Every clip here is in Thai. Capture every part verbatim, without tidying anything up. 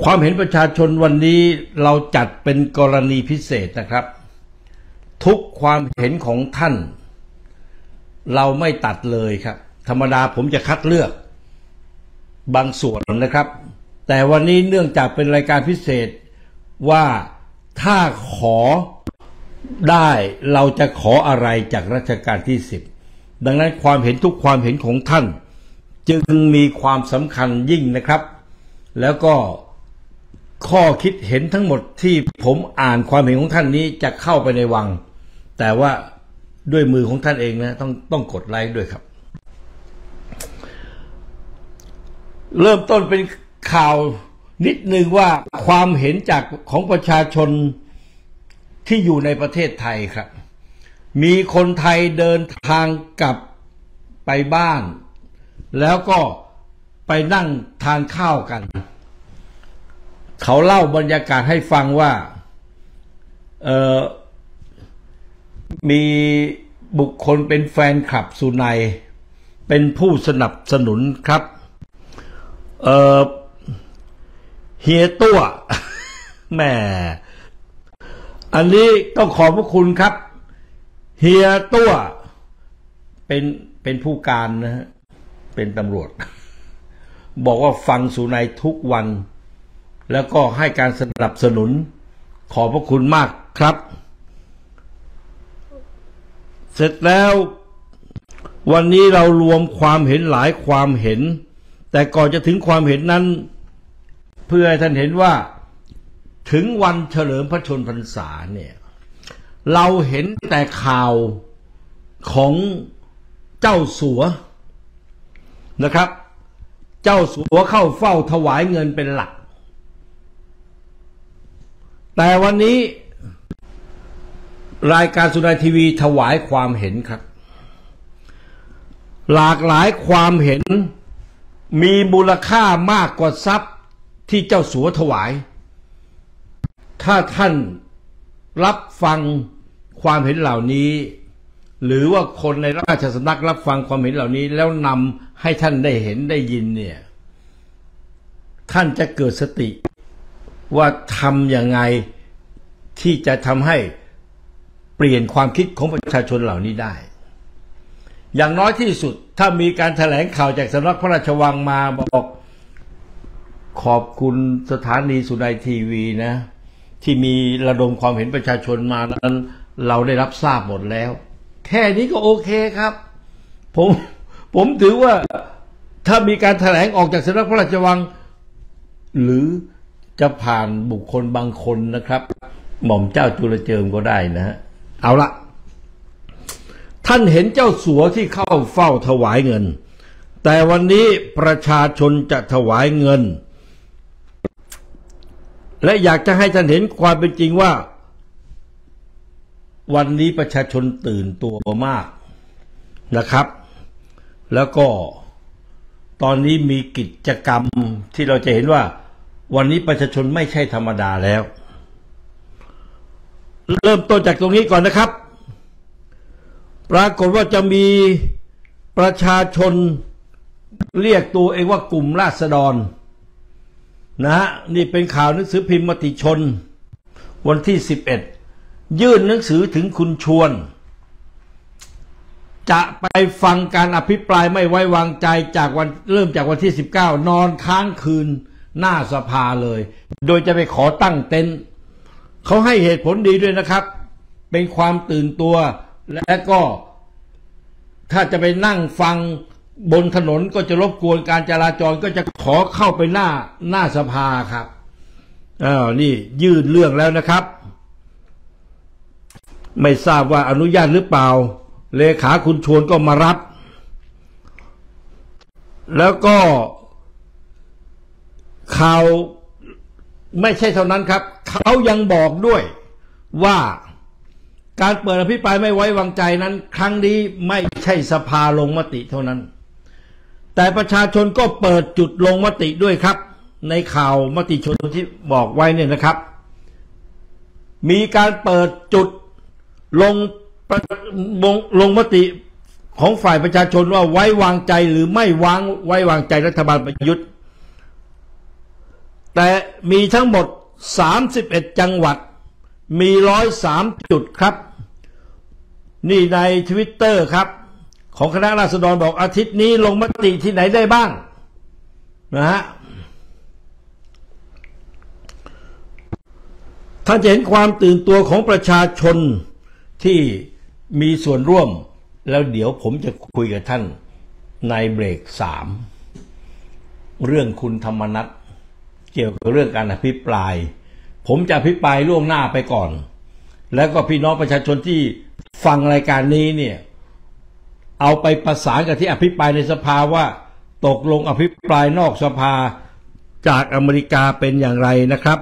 ความเห็นประชาชนวันนี้เราจัดเป็นกรณีพิเศษนะครับทุกความเห็นของท่านเราไม่ตัดเลยครับธรรมดาผมจะคัดเลือกบางส่วนนะครับแต่วันนี้เนื่องจากเป็นรายการพิเศษว่าถ้าขอได้เราจะขออะไรจากรัชกาลที่สิบดังนั้นความเห็นทุกความเห็นของท่านจึงมีความสำคัญยิ่งนะครับแล้วก็ข้อคิดเห็นทั้งหมดที่ผมอ่านความเห็นของท่านนี้จะเข้าไปในวังแต่ว่าด้วยมือของท่านเองนะต้องต้องกดไลค์ด้วยครับเริ่มต้นเป็นข่าวนิดนึงว่าความเห็นจากของประชาชนที่อยู่ในประเทศไทยครับมีคนไทยเดินทางกลับไปบ้านแล้วก็ไปนั่งทานข้าวกันเขาเล่าบรรยากาศให้ฟังว่าเอ่อมีบุคคลเป็นแฟนคลับสุนัยเป็นผู้สนับสนุนครับเอ่อเฮียตัวแหมอันนี้ต้องขอบพระคุณครับเฮียตัวเป็นเป็นผู้การนะฮะเป็นตำรวจบอกว่าฟังสุนัยทุกวันแล้วก็ให้การสนับสนุนขอบพระคุณมากครับเสร็จแล้ววันนี้เรารวมความเห็นหลายความเห็นแต่ก่อนจะถึงความเห็นนั้นเพื่อให้ท่านเห็นว่าถึงวันเฉลิมพระชนมพรรษาเนี่ยเราเห็นแต่ข่าวของเจ้าสัวนะครับเจ้าสัวเข้าเฝ้าถวายเงินเป็นหลักแต่วันนี้รายการสุนัยทีวีถวายความเห็นครับหลากหลายความเห็นมีมูลค่ามากกว่าทรัพย์ที่เจ้าสัวถวายถ้าท่านรับฟังความเห็นเหล่านี้หรือว่าคนในราชสำนักรับฟังความเห็นเหล่านี้แล้วนำให้ท่านได้เห็นได้ยินเนี่ยท่านจะเกิดสติว่าทำอย่างไงที่จะทำให้เปลี่ยนความคิดของประชาชนเหล่านี้ได้อย่างน้อยที่สุดถ้ามีการแถลงข่าวจากสำนักพระราชวังมาบอกขอบคุณสถานีสุนัยทีวีนะที่มีระดมความเห็นประชาชนมานั้นเราได้รับทราบหมดแล้วแค่นี้ก็โอเคครับผมผมถือว่าถ้ามีการแถลงออกจากสำนักพระราชวังหรือจะผ่านบุคคลบางคนนะครับหม่อมเจ้าจุลเจิมก็ได้นะฮะเอาละท่านเห็นเจ้าสัวที่เข้าเฝ้าถวายเงินแต่วันนี้ประชาชนจะถวายเงินและอยากจะให้ท่านเห็นความเป็นจริงว่าวันนี้ประชาชนตื่นตัวมากนะครับแล้วก็ตอนนี้มีกิจกรรมที่เราจะเห็นว่าวันนี้ประชาชนไม่ใช่ธรรมดาแล้วเริ่มต้นจากตรงนี้ก่อนนะครับปรากฏว่าจะมีประชาชนเรียกตัวเองว่ากลุ่มราษฎรนะฮะนี่เป็นข่าวหนังสือพิมพ์มติชนวันที่สิบเอ็ดยื่นหนังสือถึงคุณชวนจะไปฟังการอภิปรายไม่ไว้วางใจจากวันเริ่มจากวันที่สิบเก้านอนค้างคืนหน้าสภาเลยโดยจะไปขอตั้งเต็นท์เขาให้เหตุผลดีด้วยนะครับเป็นความตื่นตัวและก็ถ้าจะไปนั่งฟังบนถนนก็จะรบกวนการจราจรก็จะขอเข้าไปหน้าหน้าสภาครับอ้าวนี่ยื่นเรื่องแล้วนะครับไม่ทราบว่าอนุญาตหรือเปล่าเลขาคุณชวนก็มารับแล้วก็ข่าวไม่ใช่เท่านั้นครับเขายังบอกด้วยว่าการเปิดอภิปรายไม่ไว้วางใจนั้นครั้งนี้ไม่ใช่สภาลงมติเท่านั้นแต่ประชาชนก็เปิดจุดลงมติด้วยครับในข่าวมติชนที่บอกไว้เนี่ยนะครับมีการเปิดจุดลงลงมติของฝ่ายประชาชนว่าไว้วางใจหรือไม่วางไว้วางใจรัฐบาลประยุทธ์แต่มีทั้งหมดสามสิบเอ็ดจังหวัดมีหนึ่งร้อยสามจุดครับนี่ใน ทวิตเตอร์ ครับของคณะราษฎรบอกอาทิตย์นี้ลงมติที่ไหนได้บ้างนะฮะท่านจะเห็นความตื่นตัวของประชาชนที่มีส่วนร่วมแล้วเดี๋ยวผมจะคุยกับท่านในเบรกสามเรื่องคุณธรรมนัสเกี่ยวกับเรื่องการอภิปรายผมจะอภิปรายล่วงหน้าไปก่อนแล้วก็พี่น้องประชาชนที่ฟังรายการนี้เนี่ยเอาไปประสานกับที่อภิปรายในสภาว่าตกลงอภิปรายนอกสภาจากอเมริกาเป็นอย่างไรนะครับ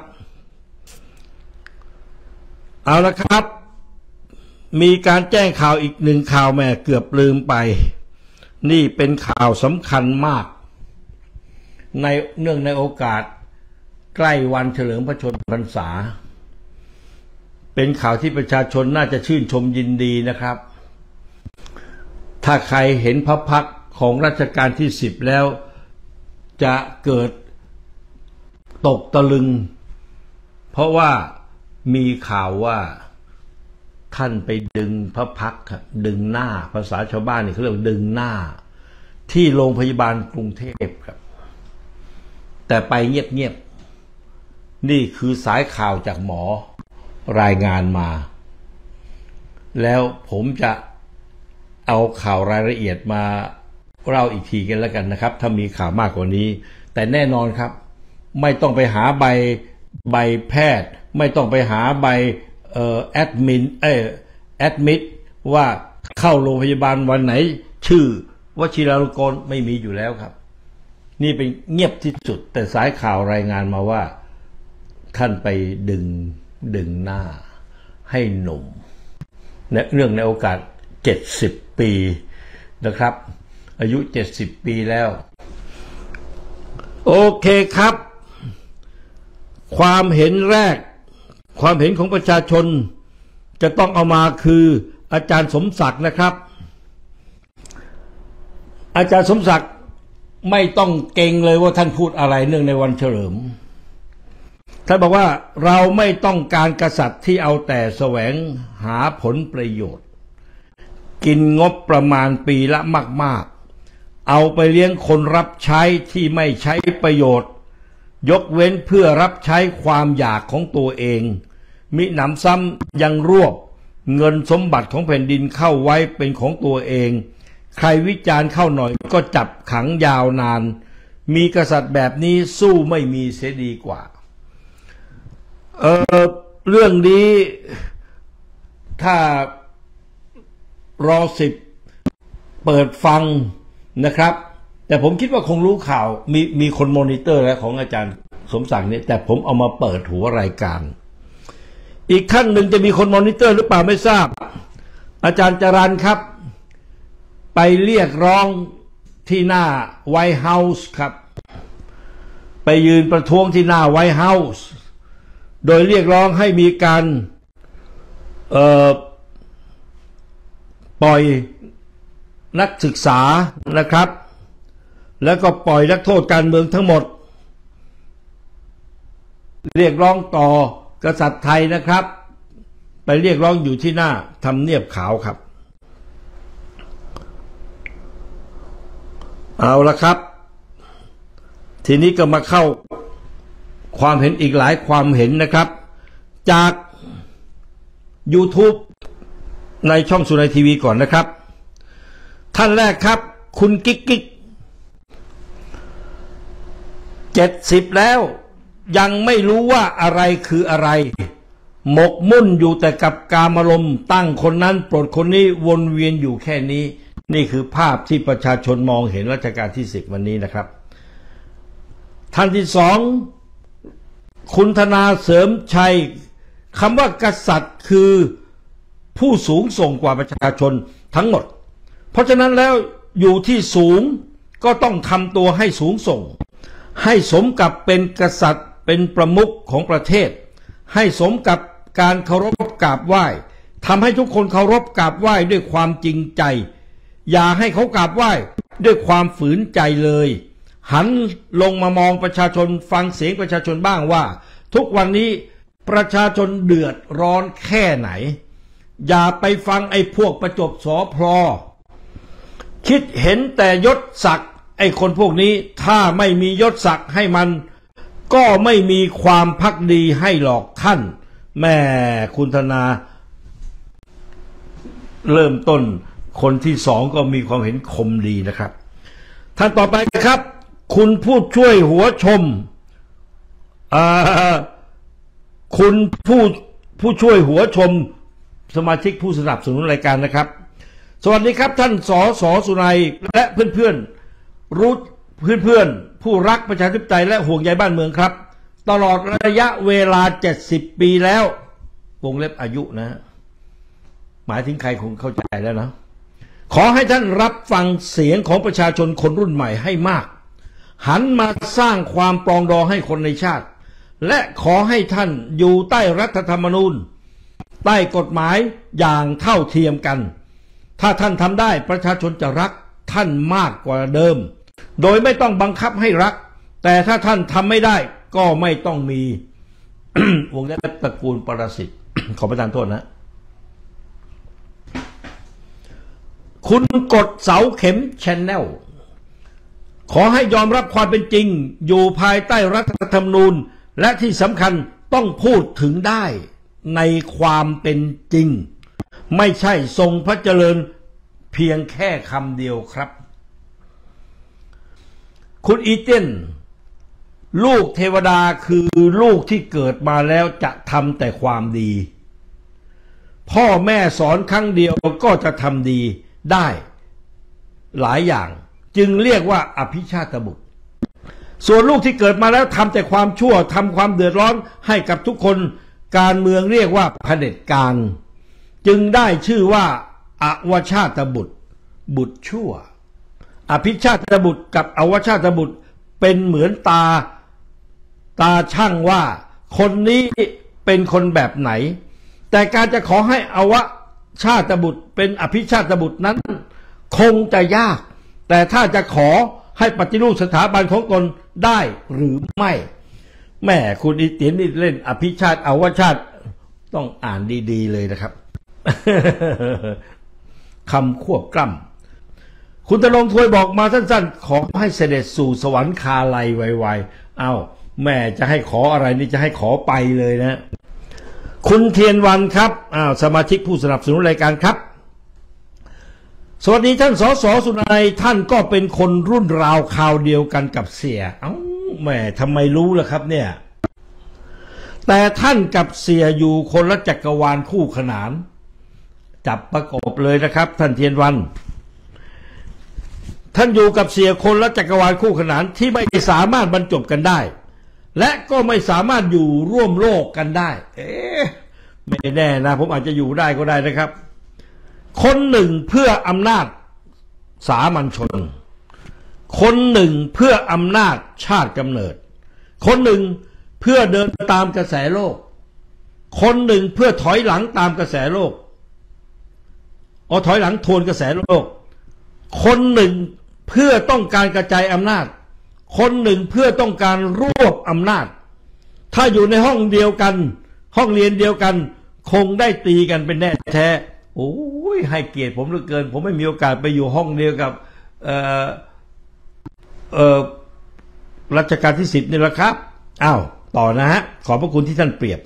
เอาละครับมีการแจ้งข่าวอีกหนึ่งข่าวแม่เกือบลืมไปนี่เป็นข่าวสำคัญมากในเนื่องในโอกาสใกล้วันเฉลิมพระชนมพรรษาเป็นข่าวที่ประชาชนน่าจะชื่นชมยินดีนะครับถ้าใครเห็นพระพักตร์ของรัชกาลที่สิบแล้วจะเกิดตกตะลึงเพราะว่ามีข่าวว่าท่านไปดึงพระพักตร์ครับดึงหน้าภาษาชาวบ้านนี่เขาเรียกดึงหน้าที่โรงพยาบาลกรุงเทพครับแต่ไปเงียบๆนี่คือสายข่าวจากหมอรายงานมาแล้วผมจะเอาข่าวรายละเอียดมาเล่าอีกทีกันแล้วกันนะครับถ้ามีข่าวมากกว่านี้แต่แน่นอนครับไม่ต้องไปหาใบใบแพทย์ไม่ต้องไปหาใบเอ่อแอดมินเอ่อแอดมิดว่าเข้าโรงพยาบาลวันไหนชื่อวชิราลงกรณ์ไม่มีอยู่แล้วครับนี่เป็นเงียบที่สุดแต่สายข่าวรายงานมาว่าท่านไปดึงดึงหน้าให้หนุ่มเรื่องในโอกาสเจ็ดสิบปีนะครับอายุเจ็ดสิบปีแล้วโอเคครับความเห็นแรกความเห็นของประชาชนจะต้องเอามาคืออาจารย์สมศักดิ์นะครับอาจารย์สมศักดิ์ไม่ต้องเก่งเลยว่าท่านพูดอะไรเนื่องในวันเฉลิมท่านบอกว่าเราไม่ต้องการกษัตริย์ที่เอาแต่แสวงหาผลประโยชน์กินงบประมาณปีละมากๆเอาไปเลี้ยงคนรับใช้ที่ไม่ใช้ประโยชน์ยกเว้นเพื่อรับใช้ความอยากของตัวเองมิหนำซ้ำยังรวบเงินสมบัติของแผ่นดินเข้าไว้เป็นของตัวเองใครวิจารณ์เข้าหน่อยก็จับขังยาวนานมีกษัตริย์แบบนี้สู้ไม่มีเสียดีกว่าเออเรื่องนี้ถ้ารอสิบเปิดฟังนะครับแต่ผมคิดว่าคงรู้ข่าวมีมีคนมอนิเตอร์แล้วของอาจารย์สมศักดิ์เนี่ยแต่ผมเอามาเปิดหัวรายการอีกขั้นหนึ่งจะมีคนมอนิเตอร์หรือเปล่าไม่ทราบอาจารย์จรัญครับไปเรียกร้องที่หน้าไวท์เฮาส์ครับไปยืนประท้วงที่หน้าไวท์เฮาส์โดยเรียกร้องให้มีการเอ่อปล่อยนักศึกษานะครับแล้วก็ปล่อยนักโทษการเมืองทั้งหมดเรียกร้องต่อกษัตริย์ไทยนะครับไปเรียกร้องอยู่ที่หน้าทำเนียบขาวครับเอาละครับทีนี้ก็มาเข้าความเห็นอีกหลายความเห็นนะครับจาก YouTube ในช่องสุนัยทีวีก่อนนะครับท่านแรกครับคุณกิ๊กกิ๊กเจ็ดสิบแล้วยังไม่รู้ว่าอะไรคืออะไรหมกมุ่นอยู่แต่กับกามารมณ์ตั้งคนนั้นปลดคนนี้วนเวียนอยู่แค่นี้นี่คือภาพที่ประชาชนมองเห็นรัชกาลที่สิบวันนี้นะครับท่านที่สองคุณธนาเสริมชัยคำว่ากษัตริย์คือผู้สูงส่งกว่าประชาชนทั้งหมดเพราะฉะนั้นแล้วอยู่ที่สูงก็ต้องทำตัวให้สูงส่งให้สมกับเป็นกษัตริย์เป็นประมุขของประเทศให้สมกับการเคารพกราบไหว้ทำให้ทุกคนเคารพกราบไหว้ด้วยความจริงใจอย่าให้เขากราบไหว้ด้วยความฝืนใจเลยหันลงมามองประชาชนฟังเสียงประชาชนบ้างว่าทุกวันนี้ประชาชนเดือดร้อนแค่ไหนอย่าไปฟังไอ้พวกประจบสอพลอคิดเห็นแต่ยศศักดิ์ไอ้คนพวกนี้ถ้าไม่มียศศักดิ์ให้มันก็ไม่มีความภักดีให้หรอกท่านแม่คุณธนาเริ่มต้นคนที่สองก็มีความเห็นคมดีนะครับท่านต่อไปครับคุณผู้ช่วยหัวชมคุณผู้ผู้ช่วยหัวชมสมาชิกผู้สนับสนุนรายการนะครับสวัสดีครับท่านสสสุนัยและเพื่อนๆรู้เพื่อนๆผู้รักประชาธิปไตยและห่วงใยบ้านเมืองครับตลอดระยะเวลาเจ็ดสิบปีแล้ววงเล็บอายุนะหมายถึงใครคงเข้าใจแล้วนะขอให้ท่านรับฟังเสียงของประชาชนคนรุ่นใหม่ให้มากหันมาสร้างความปรองดองให้คนในชาติและขอให้ท่านอยู่ใต้รัฐธรรมนูญใต้กฎหมายอย่างเท่าเทียมกันถ้าท่านทำได้ประชาชนจะรักท่านมากกว่าเดิมโดยไม่ต้องบังคับให้รักแต่ถ้าท่านทำไม่ได้ก็ไม่ต้องมี วงเล็บตระกูลปรสิต ขอประทานโทษนะคุณกดเสาเข็มแชนแนลขอให้ยอมรับความเป็นจริงอยู่ภายใต้รัฐธรรมนูญและที่สำคัญต้องพูดถึงได้ในความเป็นจริงไม่ใช่ทรงพระเจริญเพียงแค่คำเดียวครับคุณอีเจนลูกเทวดาคือลูกที่เกิดมาแล้วจะทำแต่ความดีพ่อแม่สอนครั้งเดียวก็จะทำดีได้หลายอย่างจึงเรียกว่าอภิชาตบุตรส่วนลูกที่เกิดมาแล้วทำแต่ความชั่วทำความเดือดร้อนให้กับทุกคนการเมืองเรียกว่าเผด็จการจึงได้ชื่อว่าอวชาตบุตรบุตรชั่วอภิชาตบุตรกับอวชาตบุตรเป็นเหมือนตาตาช่างว่าคนนี้เป็นคนแบบไหนแต่การจะขอให้อวชาตบุตรเป็นอภิชาตบุตรนั้นคงจะยากแต่ถ้าจะขอให้ปฏิรูปสถาบันของตนได้หรือไม่แม่คุณอีเตียนนี่เล่นอภิชาติอวชาติต้องอ่านดีๆเลยนะครับ คำควบกล้ำคุณตะลงทวยบอกมาสั้นๆขอให้เสด็จสู่สวรรคาลัยไวๆเอ้าแม่จะให้ขออะไรนี่จะให้ขอไปเลยนะคุณเทียนวันครับอ้าวสมาชิกผู้สนับสนุนรายการครับสวัสดีท่านสสสุนัยท่านก็เป็นคนรุ่นราวคราวเดียวกันกับเสียเอ้าแม่ทำไมรู้ล่ะครับเนี่ยแต่ท่านกับเสียอยู่คนละจักรวาลคู่ขนานจับประกบเลยนะครับท่านเทียนวันท่านอยู่กับเสียคนละจักรวาลคู่ขนานที่ไม่สามารถบรรจบกันได้และก็ไม่สามารถอยู่ร่วมโลกกันได้เอ๊ะไม่แน่นะผมอาจจะอยู่ได้ก็ได้นะครับคนหนึ่งเพื่ออำนาจสามัญชนคนหนึ่งเพื่ออำนาจชาติกำเนิดคนหนึ่งเพื่อเดินตามกระแสโลกคนหนึ่งเพื่อถอยหลังตามกระแสโลกอ๋อถอยหลังทวนกระแสโลกคนหนึ่งเพื่อต้องการกระจายอำนาจคนหนึ่งเพื่อต้องการรวบอำนาจถ้าอยู่ในห้องเดียวกันห้องเรียนเดียวกันคงได้ตีกันเป็นแน่แท้โอ้ยให้เกียรติผมเหลือเกินผมไม่มีโอกาสไปอยู่ห้องเดียวกับเอ่อเอ่อรัชกาลที่สิบนี่แหละครับอ้าวต่อนะฮะขอบพระคุณที่ท่านเปรียบ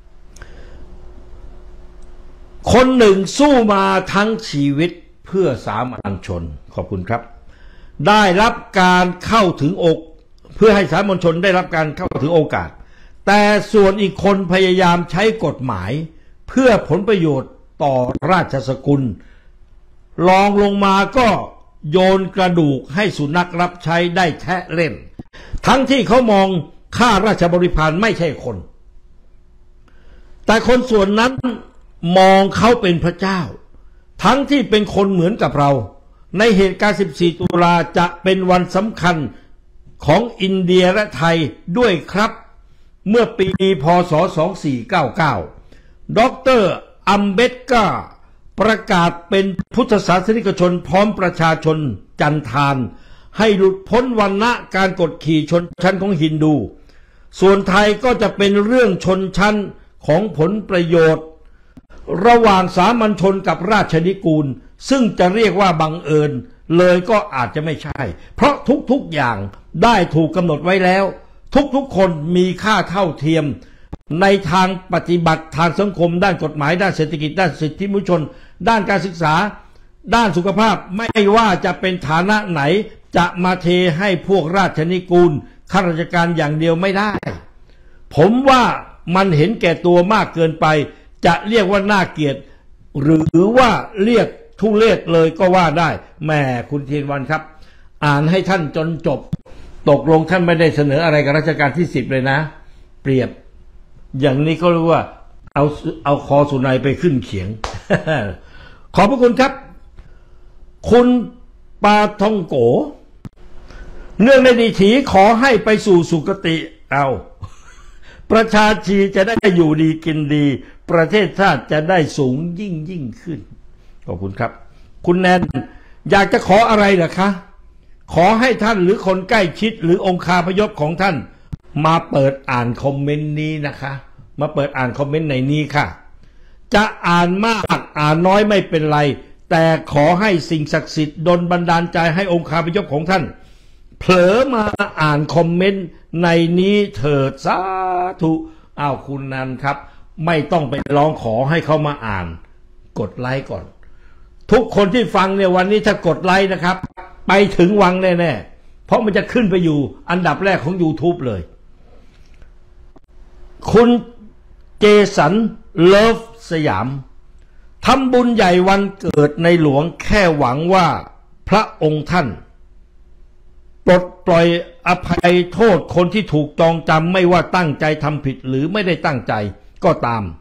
คนหนึ่งสู้มาทั้งชีวิตเพื่อสามัญชนขอบคุณครับได้รับการเข้าถึงอกเพื่อให้สามัญชนได้รับการเข้าถึงโอกาสแต่ส่วนอีกคนพยายามใช้กฎหมายเพื่อผลประโยชน์ต่อราชสกุลลองลงมาก็โยนกระดูกให้สุนัขรับใช้ได้แทะเล่นทั้งที่เขามองข้าราชบริพารไม่ใช่คนแต่คนส่วนนั้นมองเขาเป็นพระเจ้าทั้งที่เป็นคนเหมือนกับเราในเหตุการณ์สิบสี่ตุลาจะเป็นวันสำคัญของอินเดียและไทยด้วยครับเมื่อปีพ.ศ. สองสี่เก้าเก้าดร.อัมเบดกาประกาศเป็นพุทธศาสนิกชนพร้อมประชาชนจันทานให้หลุดพ้นวรรณะการกดขี่ชนชั้นของฮินดูส่วนไทยก็จะเป็นเรื่องชนชั้นของผลประโยชน์ระหว่างสามัญชนกับราชนิกูลซึ่งจะเรียกว่าบังเอิญเลยก็อาจจะไม่ใช่เพราะทุกๆอย่างได้ถูกกำหนดไว้แล้วทุกๆคนมีค่าเท่าเทียมในทางปฏิบัติทางสังคมด้านกฎหมายด้านเศรษฐกิจด้านสิทธิมนุษยชนด้านการศึกษาด้านสุขภาพไม่ว่าจะเป็นฐานะไหนจะมาเทให้พวกราชนิกูลข้าราชการอย่างเดียวไม่ได้ผมว่ามันเห็นแก่ตัวมากเกินไปจะเรียกว่าน่าเกลียดหรือว่าเรียกทุเรศเลยก็ว่าได้แม่คุณเทียนวันครับอ่านให้ท่านจนจบตกลงท่านไม่ได้เสนออะไรกับรัชกาลที่สิบเลยนะเปรียบอย่างนี้ก็รู้ว่าเอาเอาคอสุนัยไปขึ้นเขียง ขอบพระคุณครับคุณปาทองโกเนื่องในดีถีขอให้ไปสู่สุคติเอาประชาชีจะได้อยู่ดีกินดีประเทศชาติจะได้สูงยิ่งยิ่งขึ้นขอบคุณครับคุณแนนอยากจะขออะไรเหรอคะขอให้ท่านหรือคนใกล้ชิดหรือองคาพยพของท่านมาเปิดอ่านคอมเมนต์นี้นะคะมาเปิดอ่านคอมเมนต์ในนี้ค่ะจะอ่านมากอ่านน้อยไม่เป็นไรแต่ขอให้สิ่งศักดิ์สิทธิ์ดลบันดาลใจให้องคาพยพของท่านเผลอมาอ่านคอมเมนต์ในนี้เถิดสาธุอ้าวคุณนันครับไม่ต้องไปร้องขอให้เขามาอ่านกดไลค์ก่อนทุกคนที่ฟังเนี่ยวันนี้ถ้ากดไลค์นะครับไปถึงวังแน่ๆเพราะมันจะขึ้นไปอยู่อันดับแรกของ YouTube เลยคุณเจสันเลิฟสยามทำบุญใหญ่วันเกิดในหลวงแค่หวังว่าพระองค์ท่านปลดปล่อยอภัยโทษคนที่ถูกจองจำไม่ว่าตั้งใจทำผิดหรือไม่ได้ตั้งใจก็ตาม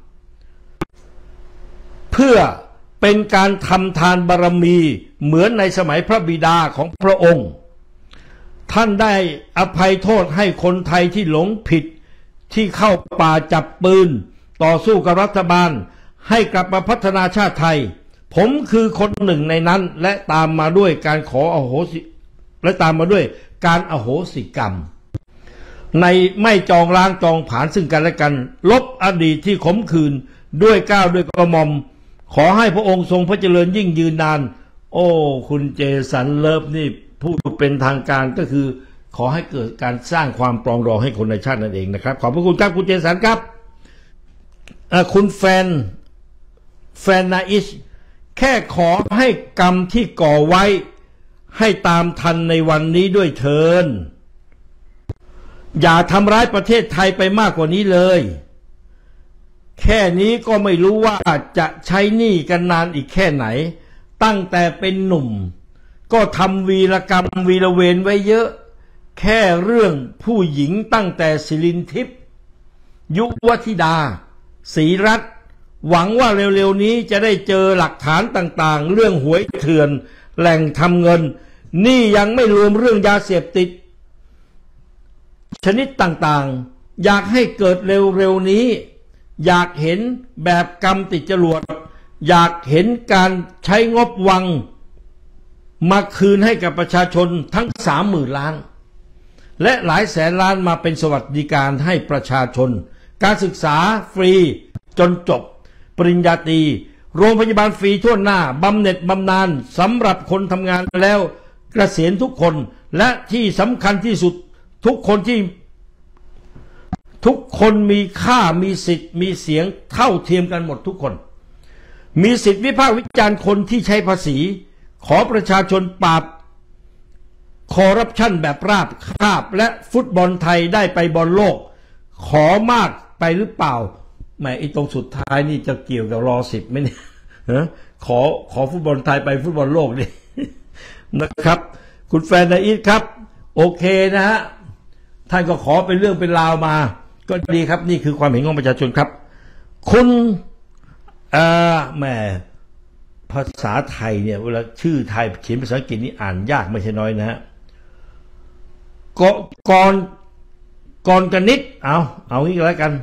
เพื่อเป็นการทำทานบารมีเหมือนในสมัยพระบิดาของพระองค์ท่านได้อภัยโทษให้คนไทยที่หลงผิดที่เข้าป่าจับปืนต่อสู้กับรัฐบาลให้กลับมาพัฒนาชาติไทยผมคือคนหนึ่งในนั้นและตามมาด้วยการขออโหสิและตามมาด้วยการอโหสิกรรมในไม่จองล้างจองผลาญซึ่งกันและกันลบอดีตที่ขมขื่นด้วยเกล้าด้วยกระหม่อมขอให้พระองค์ทรงพระเจริญยิ่งยืนนานโอ้คุณเจสันเลิฟนี่พูดเป็นทางการก็คือขอให้เกิดการสร้างความปรองดองให้คนในชาตินั่นเองนะครับขอบพระคุณครับคุณเจสันครับคุณแฟนแฟนนาอิชแค่ขอให้กรรมที่ก่อไว้ให้ตามทันในวันนี้ด้วยเถิดอย่าทำร้ายประเทศไทยไปมากกว่านี้เลยแค่นี้ก็ไม่รู้ว่าจะใช้หนี้กันนานอีกแค่ไหนตั้งแต่เป็นหนุ่มก็ทำวีรกรรมวีรเวรไว้เยอะแค่เรื่องผู้หญิงตั้งแต่ศิรินทิพย์ยุวธิดาศรีรัตน์หวังว่าเร็วๆนี้จะได้เจอหลักฐานต่างๆเรื่องหวยเถื่อนแหล่งทำเงินนี่ยังไม่รวมเรื่องยาเสพติดชนิดต่างๆอยากให้เกิดเร็วๆนี้อยากเห็นแบบกรรมติดจรวดอยากเห็นการใช้งบวังมาคืนให้กับประชาชนทั้งสามหมื่นล้านและหลายแสนล้านมาเป็นสวัสดิการให้ประชาชนการศึกษาฟรีจนจบปริญญาตรีโรงพยาบาลฟรีทั่วหน้าบำเหน็จบำนาญสำหรับคนทำงานแล้วเกษียณทุกคนและที่สำคัญที่สุดทุกคนที่ทุกคนมีค่ามีสิทธิ์มีเสียงเท่าเทียมกันหมดทุกคนมีสิทธิวิพากษ์วิจารณ์คนที่ใช้ภาษีขอประชาชนปราบคอร์รัปชันแบบราบคาบและฟุตบอลไทยได้ไปบอลโลกขอมากไปหรือเปล่าแหมไอ้ตรงสุดท้ายนี่จะเกี่ยวกับรอสิบไหมเนี่ยขอขอฟุตบอลไทยไปฟุตบอลโลกนี่นะครับคุณแฟนนาอิทครับโอเคนะฮะท่านก็ขอเป็นเรื่องเป็นราวมาก็ดีครับนี่คือความเห็นของประชาชนครับคุณเอ่อแหมภาษาไทยเนี่ยเวลาชื่อไทยเขียนภาษาอังกฤษนี่อ่านยากไม่ใช่น้อยนะฮะก่อนก่อนกันนิดเอาเอางี้ก็แล้วกัน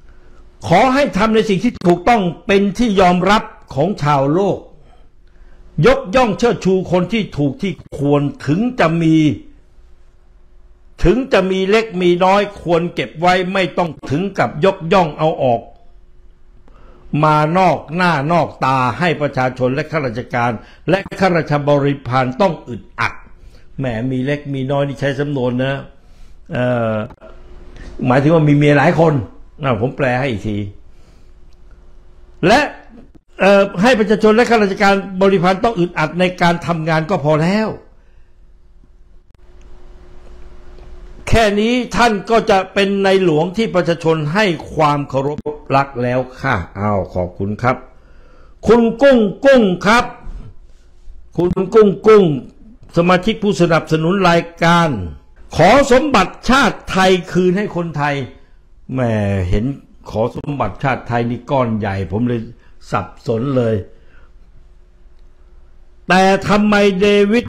ขอให้ทำในสิ่งที่ถูกต้องเป็นที่ยอมรับของชาวโลกยกย่องเชิดชูคนที่ถูกที่ควรถึงจะมีถึงจะมีเล็กมีน้อยควรเก็บไว้ไม่ต้องถึงกับยกย่องเอาออกมานอกหน้านอกตาให้ประชาชนและข้าราชการและข้าราชบริพารต้องอึดอัดแหมมีเล็กมีน้อยนี่ใช้สำนวนนะเอ่อหมายถึงว่ามีเมียหลายคนนะผมแปลให้อีกทีและให้ประชาชนและข้าราชการบริพารต้องอึดอัดในการทำงานก็พอแล้วแค่นี้ท่านก็จะเป็นในหลวงที่ประชาชนให้ความเคารพรักแล้วค่ะอ้าวขอบคุณครับคุณกุ้งกุ้งครับคุณกุ้งกุ้งสมาชิกผู้สนับสนุนรายการขอสมบัติชาติไทยคืนให้คนไทยแหมเห็นขอสมบัติชาติไทยนี่ก้อนใหญ่ผมเลยสับสนเลยแต่ทำไมเดวิด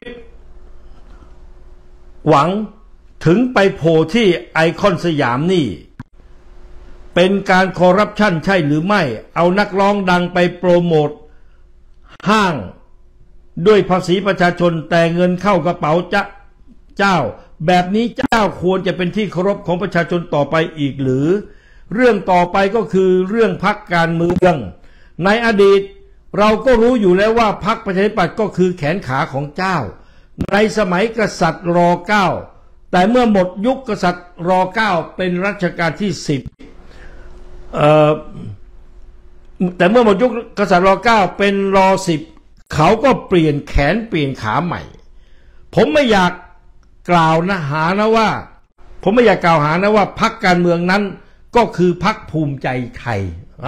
หวังถึงไปโผล่ที่ไอคอนสยามนี่เป็นการคอร์รัปชันใช่หรือไม่เอานักร้องดังไปโปรโมทห้างด้วยภาษีประชาชนแต่เงินเข้ากระเป๋าจะเจ้าแบบนี้เจ้าควรจะเป็นที่เคารพของประชาชนต่อไปอีกหรือเรื่องต่อไปก็คือเรื่องพรรคการเมืองในอดีตเราก็รู้อยู่แล้วว่าพรรคประชาธิปัตย์ก็คือแขนขาของเจ้าในสมัยกษัตริย์รอเก้าแต่เมื่อหมดยุคกษัตริย์รอเก้าเป็นรัชกาลที่สิบเอ่อแต่เมื่อหมดยุคกษัตริย์รอเก้าเป็นรอสิบเขาก็เปลี่ยนแขนเปลี่ยนขาใหม่ผมไม่อยากกล่าวนะหานะว่าผมไม่อยากกล่าวหานะว่าพรรคการเมืองนั้นก็คือพรรคภูมิใจไทย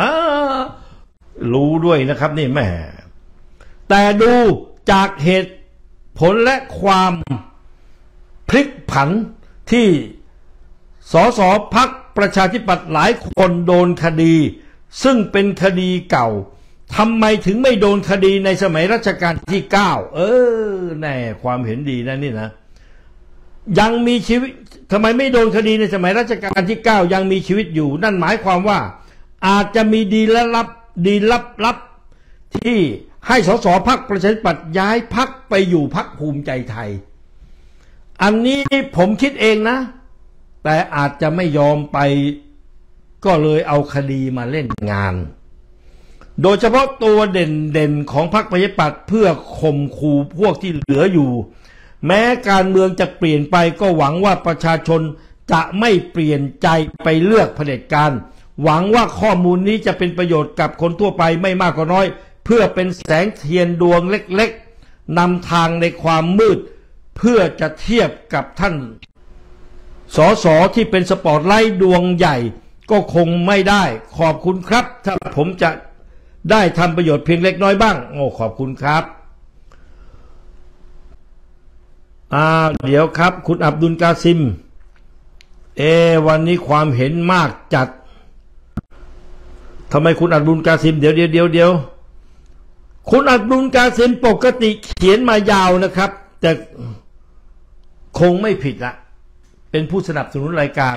รู้ด้วยนะครับนี่แม่แต่ดูจากเหตุผลและความพลิกผันที่สสพรรคประชาธิปัตย์หลายคนโดนคดีซึ่งเป็นคดีเก่าทำไมถึงไม่โดนคดีในสมัยรัชกาลที่เก้าเออแน่ความเห็นดีนะนี่นะยังมีชีวิตทำไมไม่โดนคดีในสมัยรัชกาลที่เก้ายังมีชีวิตอยู่นั่นหมายความว่าอาจจะมีดีและลับดีลับลับที่ให้สสพรรคประชาธิปัตย์ย้ายพรรคไปอยู่พรรคภูมิใจไทยอันนี้ผมคิดเองนะแต่อาจจะไม่ยอมไปก็เลยเอาคดีมาเล่นงานโดยเฉพาะตัวเด่นๆของพรรคประชาธิปัตย์เพื่อข่มขู่พวกที่เหลืออยู่แม้การเมืองจะเปลี่ยนไปก็หวังว่าประชาชนจะไม่เปลี่ยนใจไปเลือกเผด็จการหวังว่าข้อมูลนี้จะเป็นประโยชน์กับคนทั่วไปไม่มากก็น้อยเพื่อเป็นแสงเทียนดวงเล็กๆนำทางในความมืดเพื่อจะเทียบกับท่านสสที่เป็นสปอตไลท์ดวงใหญ่ก็คงไม่ได้ขอบคุณครับถ้าผมจะได้ทำประโยชน์เพียงเล็กน้อยบ้างโอ้ขอบคุณครับอ่าเดี๋ยวครับคุณอับดุลกาซิมเอวันนี้ความเห็นมากจัดทำไมคุณอับดุลกาซิมเดี๋ยวเดี๋ยวเดี๋ยวเดี๋ยวคุณอับดุลกาซิมปกติเขียนมายาวนะครับแต่คงไม่ผิดละเป็นผู้สนับสนุนรายการ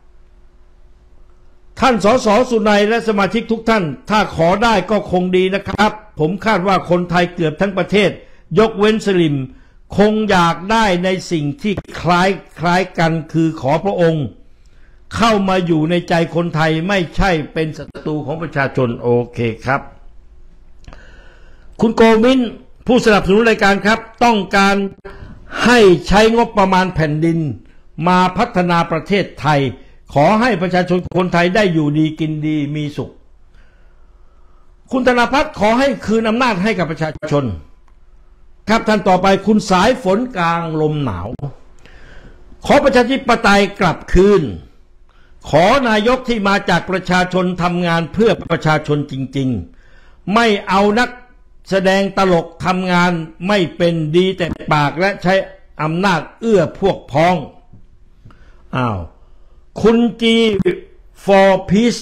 ท่านสสสุนัยและสมาชิกทุกท่านถ้าขอได้ก็คงดีนะครับผมคาดว่าคนไทยเกือบทั้งประเทศยกเว้นสลิมคงอยากได้ในสิ่งที่คล้ายคล้ายกันคือขอพระองค์เข้ามาอยู่ในใจคนไทยไม่ใช่เป็นศัตรูของประชาชนโอเคครับคุณโกมินผู้สนับสนุนรายการครับต้องการให้ใช้งบประมาณแผ่นดินมาพัฒนาประเทศไทยขอให้ประชาชนคนไทยได้อยู่ดีกินดีมีสุขคุณธนภัทรขอให้คืนอำนาจให้กับประชาชนครับท่านต่อไปคุณสายฝนกลางลมหนาวขอประชาธิปไตยกลับคืนขอนายกที่มาจากประชาชนทำงานเพื่อประชาชนจริงๆไม่เอานักแสดงตลกทำงานไม่เป็นดีแต่ปากและใช้อำนาจเอื้อพวกพ้องอ้าวคุณจี for peace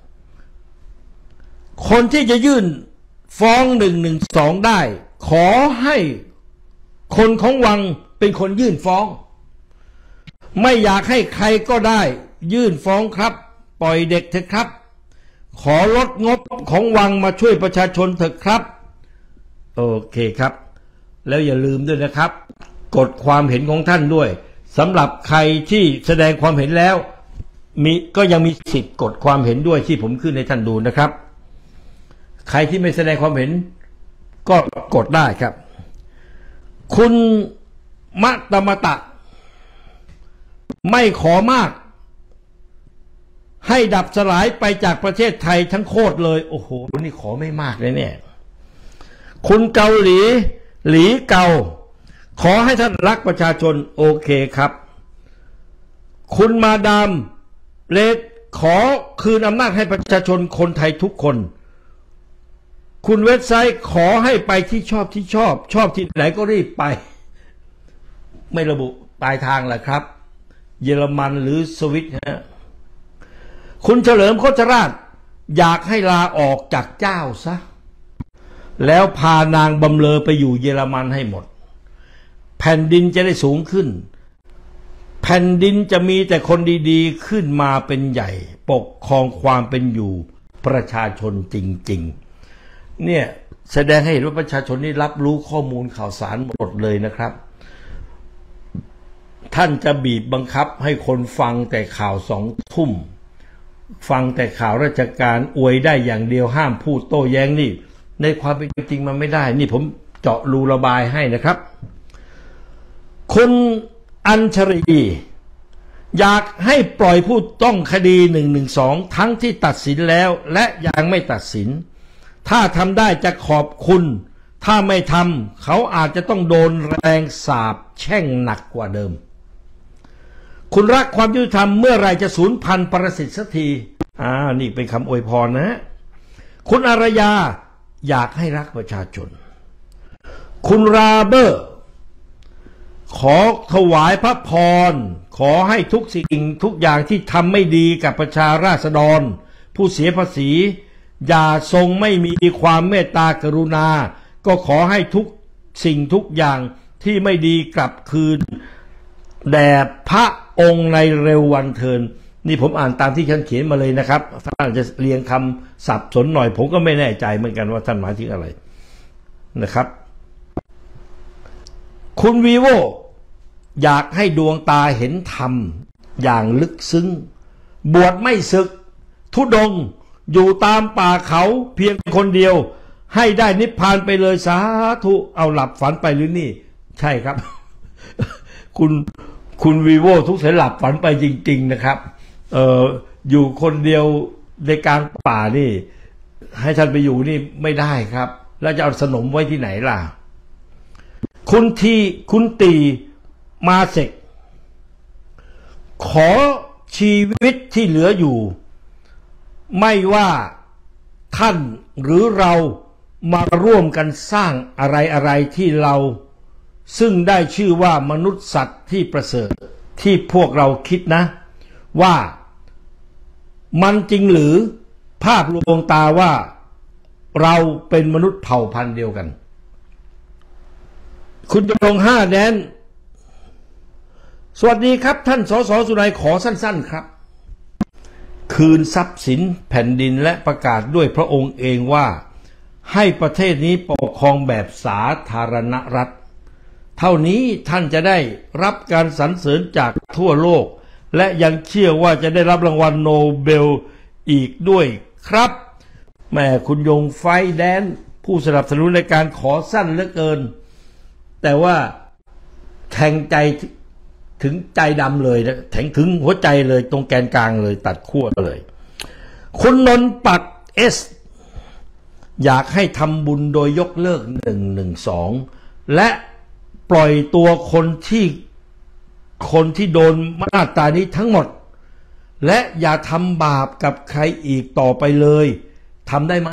คนที่จะยื่นฟ้องหนึ่งหนึ่งสองได้ขอให้คนของวังเป็นคนยื่นฟ้องไม่อยากให้ใครก็ได้ยื่นฟ้องครับปล่อยเด็กเถอะครับขอลดงบของวังมาช่วยประชาชนเถอะครับโอเคครับแล้วอย่าลืมด้วยนะครับกดความเห็นของท่านด้วยสำหรับใครที่แสดงความเห็นแล้วมีก็ยังมีสิทธิ์กดความเห็นด้วยที่ผมขึ้นให้ท่านดูนะครับใครที่ไม่แสดงความเห็นก็กดได้ครับคุณมะตมตะไม่ขอมากให้ดับสลายไปจากประเทศไทยทั้งโคตรเลยโอ้โหนี่ขอไม่มากเลยเนี่ยคุณเกาหลีหลีเกาขอให้ท่านรักประชาชนโอเคครับคุณมาดามเลดขอคืนอำนาจให้ประชาชนคนไทยทุกคนคุณเว็บไซต์ขอให้ไปที่ชอบที่ชอบชอบที่ไหนก็รีบไปไม่ระบุปลายทางแหละครับเยอรมันหรือสวิตฮะคุณเฉลิมโคชราชอยากให้ลาออกจากเจ้าซะแล้วพานางบำเลอไปอยู่เยอรมันให้หมดแผ่นดินจะได้สูงขึ้นแผ่นดินจะมีแต่คนดีๆขึ้นมาเป็นใหญ่ปกครองความเป็นอยู่ประชาชนจริงๆเนี่ยแสดงให้เห็นว่าประชาชนนี่รับรู้ข้อมูลข่าวสารหมดเลยนะครับท่านจะบีบบังคับให้คนฟังแต่ข่าวสองทุ่มฟังแต่ข่าวราชการอวยได้อย่างเดียวห้ามพูดโต้แย้งนี่ในความเป็นจริงมันไม่ได้นี่ผมเจาะรูระบายให้นะครับคุณอัญชรีอยากให้ปล่อยผู้ต้องคดีหนึ่งหนึ่งสองทั้งที่ตัดสินแล้วและยังไม่ตัดสินถ้าทำได้จะขอบคุณถ้าไม่ทำเขาอาจจะต้องโดนแรงสาปแช่งหนักกว่าเดิมคุณรักความยุติธรรมเมื่อไรจะสูญพันธุ์ประสิทธิ์สักทีอ่านี่เป็นคำอวยพรนะฮะคุณอารยาอยากให้รักประชาชนคุณราเบอร์ขอถวายพระพรขอให้ทุกสิ่งทุกอย่างที่ทำไม่ดีกับประชาราษฎรผู้เสียภาษีอย่าทรงไม่มีความเมตตากรุณาก็ขอให้ทุกสิ่งทุกอย่างที่ไม่ดีกลับคืนแด่พระองค์ในเร็ววันเทินนี่ผมอ่านตามที่ท่านเขียนมาเลยนะครับท่านจะเรียงคำสับสนหน่อยผมก็ไม่แน่ใจเหมือนกันว่าท่านหมายถึงอะไรนะครับคุณวีโวอยากให้ดวงตาเห็นธรรมอย่างลึกซึ้งบวชไม่ศึกธุดงค์อยู่ตามป่าเขาเพียงคนเดียวให้ได้นิพพานไปเลยสาธุเอาหลับฝันไปหรือนี่ใช่ครับ คุณคุณวีโวทุกเสหลับฝันไปจริงๆนะครับเอ่ออยู่คนเดียวในกลางป่านี่ให้ท่านไปอยู่นี่ไม่ได้ครับแล้วจะเอาสนมไว้ที่ไหนล่ะคุณทีคุณตีมาเสกขอชีวิตที่เหลืออยู่ไม่ว่าท่านหรือเรามาร่วมกันสร้างอะไรอะไรที่เราซึ่งได้ชื่อว่ามนุษย์สัตว์ที่ประเสริฐที่พวกเราคิดนะว่ามันจริงหรือภาพลวงตาว่าเราเป็นมนุษย์เผ่าพันธุ์เดียวกันคุณจงห้าแดนสวัสดีครับท่านสสสุนัยขอสั้นๆครับคืนทรัพย์สินแผ่นดินและประกาศด้วยพระองค์เองว่าให้ประเทศนี้ปกครองแบบสาธารณรัฐเท่านี้ท่านจะได้รับการสรรเสริญจากทั่วโลกและยังเชื่อว่าจะได้รับรางวัลโนเบลอีกด้วยครับแม่คุณยงไฟแดนผู้สนับสนุนในการขอสั้นเหลือเกินแต่ว่าแทงใจถึงใจดำเลยนะแทงถึงหัวใจเลยตรงแกนกลางเลยตัดขั้วเลยคุณนนท์ปักเอสอยากให้ทำบุญโดยยกเลิกหนึ่งหนึ่งสองและปล่อยตัวคนที่คนที่โดนมาตรานี้ทั้งหมดและอย่าทำบาปกับใครอีกต่อไปเลยทำได้ไหม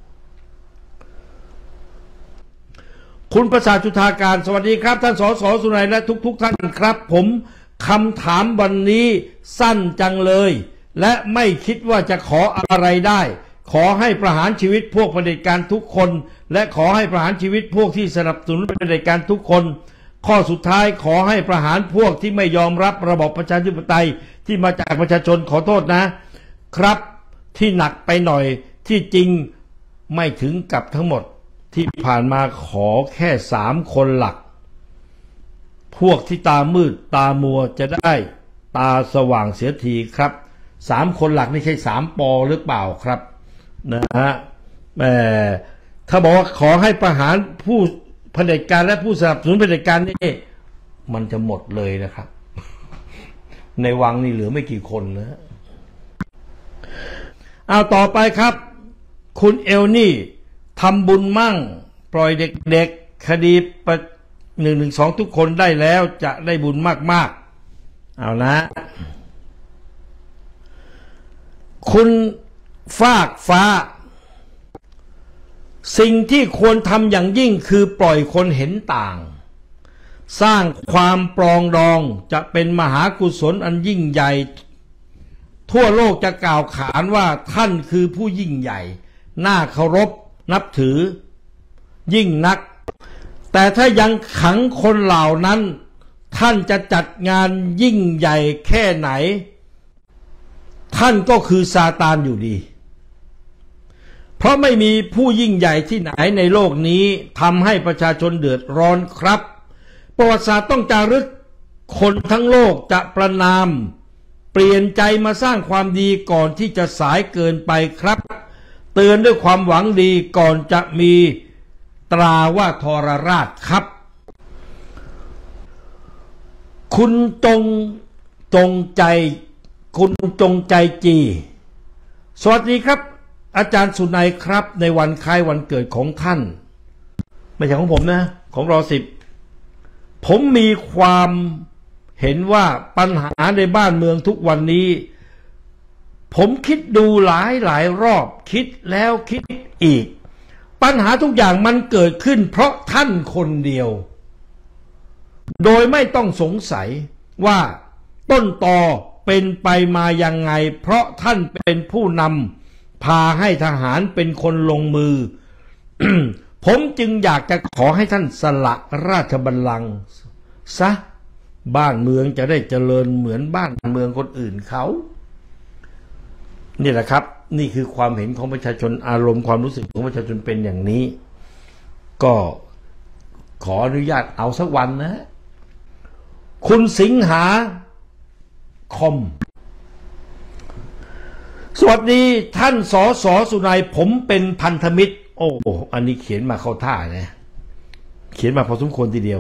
คุณประสาทจุฑาการสวัสดีครับท่านสสสุนัยและทุกๆ ท่านครับผมคำถามวันนี้สั้นจังเลยและไม่คิดว่าจะขออะไรได้ขอให้ประหารชีวิตพวกเผด็จการทุกคนและขอให้ประหารชีวิตพวกที่สนับสนุนเผด็จการทุกคนข้อสุดท้ายขอให้ประหารพวกที่ไม่ยอมรับระบอบประชาธิปไตยที่มาจากประชาชนขอโทษนะครับที่หนักไปหน่อยที่จริงไม่ถึงกับทั้งหมดที่ผ่านมาขอแค่สามคนหลักพวกที่ตามืดตามัวจะได้ตาสว่างเสียทีครับสามคนหลักนี่ใช่สามปอหรือเปล่าครับนะฮะแต่ถ้าบอกว่าขอให้ประหารผู้เผด็จการและผู้สนับสนุนเผด็จการนี่มันจะหมดเลยนะครับในวังนี่เหลือไม่กี่คนนะเอาต่อไปครับคุณเอลนี่ทำบุญมั่งปล่อยเด็กๆคดีประหนึ่งหนึ่งสองทุกคนได้แล้วจะได้บุญมากๆเอานะคุณฟากฟ้าสิ่งที่ควรทำอย่างยิ่งคือปล่อยคนเห็นต่างสร้างความปรองดองจะเป็นมหากุศลอันยิ่งใหญ่ทั่วโลกจะกล่าวขานว่าท่านคือผู้ยิ่งใหญ่น่าเคารพนับถือยิ่งนักแต่ถ้ายังขังคนเหล่านั้นท่านจะจัดงานยิ่งใหญ่แค่ไหนท่านก็คือซาตานอยู่ดีเพราะไม่มีผู้ยิ่งใหญ่ที่ไหนในโลกนี้ทำให้ประชาชนเดือดร้อนครับประวัติศาสตร์ต้องจารึกคนทั้งโลกจะประนามเปลี่ยนใจมาสร้างความดีก่อนที่จะสายเกินไปครับเตือนด้วยความหวังดีก่อนจะมีตราว่าทรราชครับคุณจงจงใจคุณจงใจจีสวัสดีครับอาจารย์สุนัยครับในวันคล้ายวันเกิดของท่านไม่ใช่ของผมนะของรอสิบผมมีความเห็นว่าปัญหาในบ้านเมืองทุกวันนี้ผมคิดดูหลายหลายรอบคิดแล้วคิดอีกปัญหาทุกอย่างมันเกิดขึ้นเพราะท่านคนเดียวโดยไม่ต้องสงสัยว่าต้นตอเป็นไปมายังไงเพราะท่านเป็นผู้นำพาให้ทหารเป็นคนลงมือ ผมจึงอยากจะขอให้ท่านสละราชบัลลังก์ซะบ้านเมืองจะได้เจริญเหมือนบ้านเมืองคนอื่นเขานี่แหละครับนี่คือความเห็นของประชาชนอารมณ์ความรู้สึกของประชาชนเป็นอย่างนี้ก็ขออนุญาตเอาสักวันนะคุณสิงหาคมสวัสดีท่านสสสุนัยผมเป็นพันธมิตรโอ้อันนี้เขียนมาเข้าท่านะเขียนมาพอสมควรทีเดียว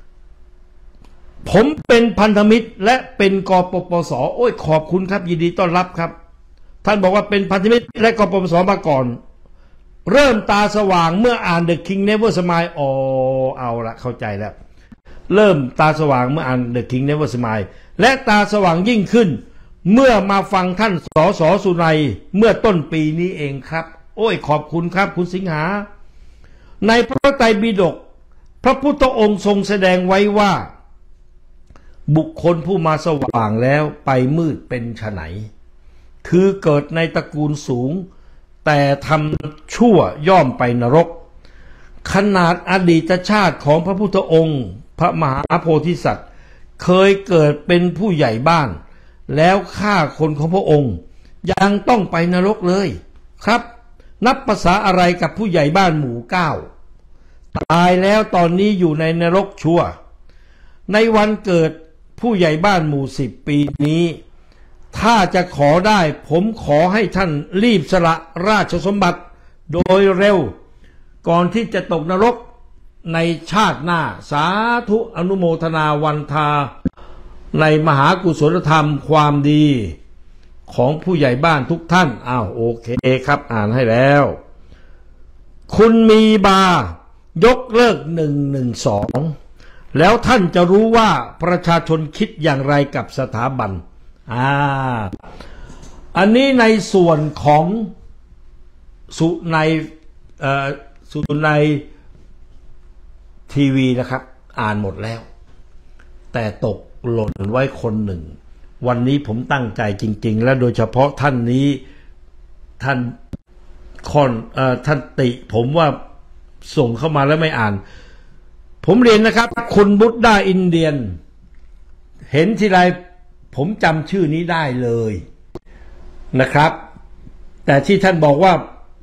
ผมเป็นพันธมิตรและเป็นกปปสโอ้ยขอบคุณครับยินดีต้อนรับครับท่านบอกว่าเป็นพันธมิตรและกปปสมาก่อนเริ่มตาสว่างเมื่ออ่าน The King Never Smile อ๋อเอาละเข้าใจแล้วเริ่มตาสว่างเมื่ออ่าน The King Never Smile และตาสว่างยิ่งขึ้นเมื่อมาฟังท่านสสสุนัยเมื่อต้นปีนี้เองครับโอ้ยขอบคุณครับคุณสิงหาในพระไตรปิฎกพระพุทธองค์ทรงแสดงไว้ว่าบุคคลผู้มาสว่างแล้วไปมืดเป็นไฉนคือเกิดในตระกูลสูงแต่ทำชั่วย่อมไปนรกขนาดอดีตชาติของพระพุทธองค์พระมหาโพธิสัตว์เคยเกิดเป็นผู้ใหญ่บ้านแล้วฆ่าคนของพระองค์ยังต้องไปนรกเลยครับนับภาษาอะไรกับผู้ใหญ่บ้านหมู่เก้าตายแล้วตอนนี้อยู่ในนรกชั่วในวันเกิดผู้ใหญ่บ้านหมู่สิบปีนี้ถ้าจะขอได้ผมขอให้ท่านรีบสละราชสมบัติโดยเร็วก่อนที่จะตกนรกในชาติหน้าสาธุอนุโมทนาวันทาในมหากุศลธรรมความดีของผู้ใหญ่บ้านทุกท่านอ้าวโอเคครับอ่านให้แล้วคุณมีบายกเลิกหนึ่งหนึ่งสองแล้วท่านจะรู้ว่าประชาชนคิดอย่างไรกับสถาบันอ่าอันนี้ในส่วนของสุนัยเอ่อสุนัยทีวีนะครับอ่านหมดแล้วแต่ตกหล่นไว้คนหนึ่งวันนี้ผมตั้งใจจริงๆและโดยเฉพาะท่านนี้ท่านคอนเอ่อท่านติผมว่าส่งเข้ามาแล้วไม่อ่านผมเรียนนะครับคุณบุตรด้าอินเดียนเห็นทีไรผมจำชื่อนี้ได้เลยนะครับแต่ที่ท่านบอกว่า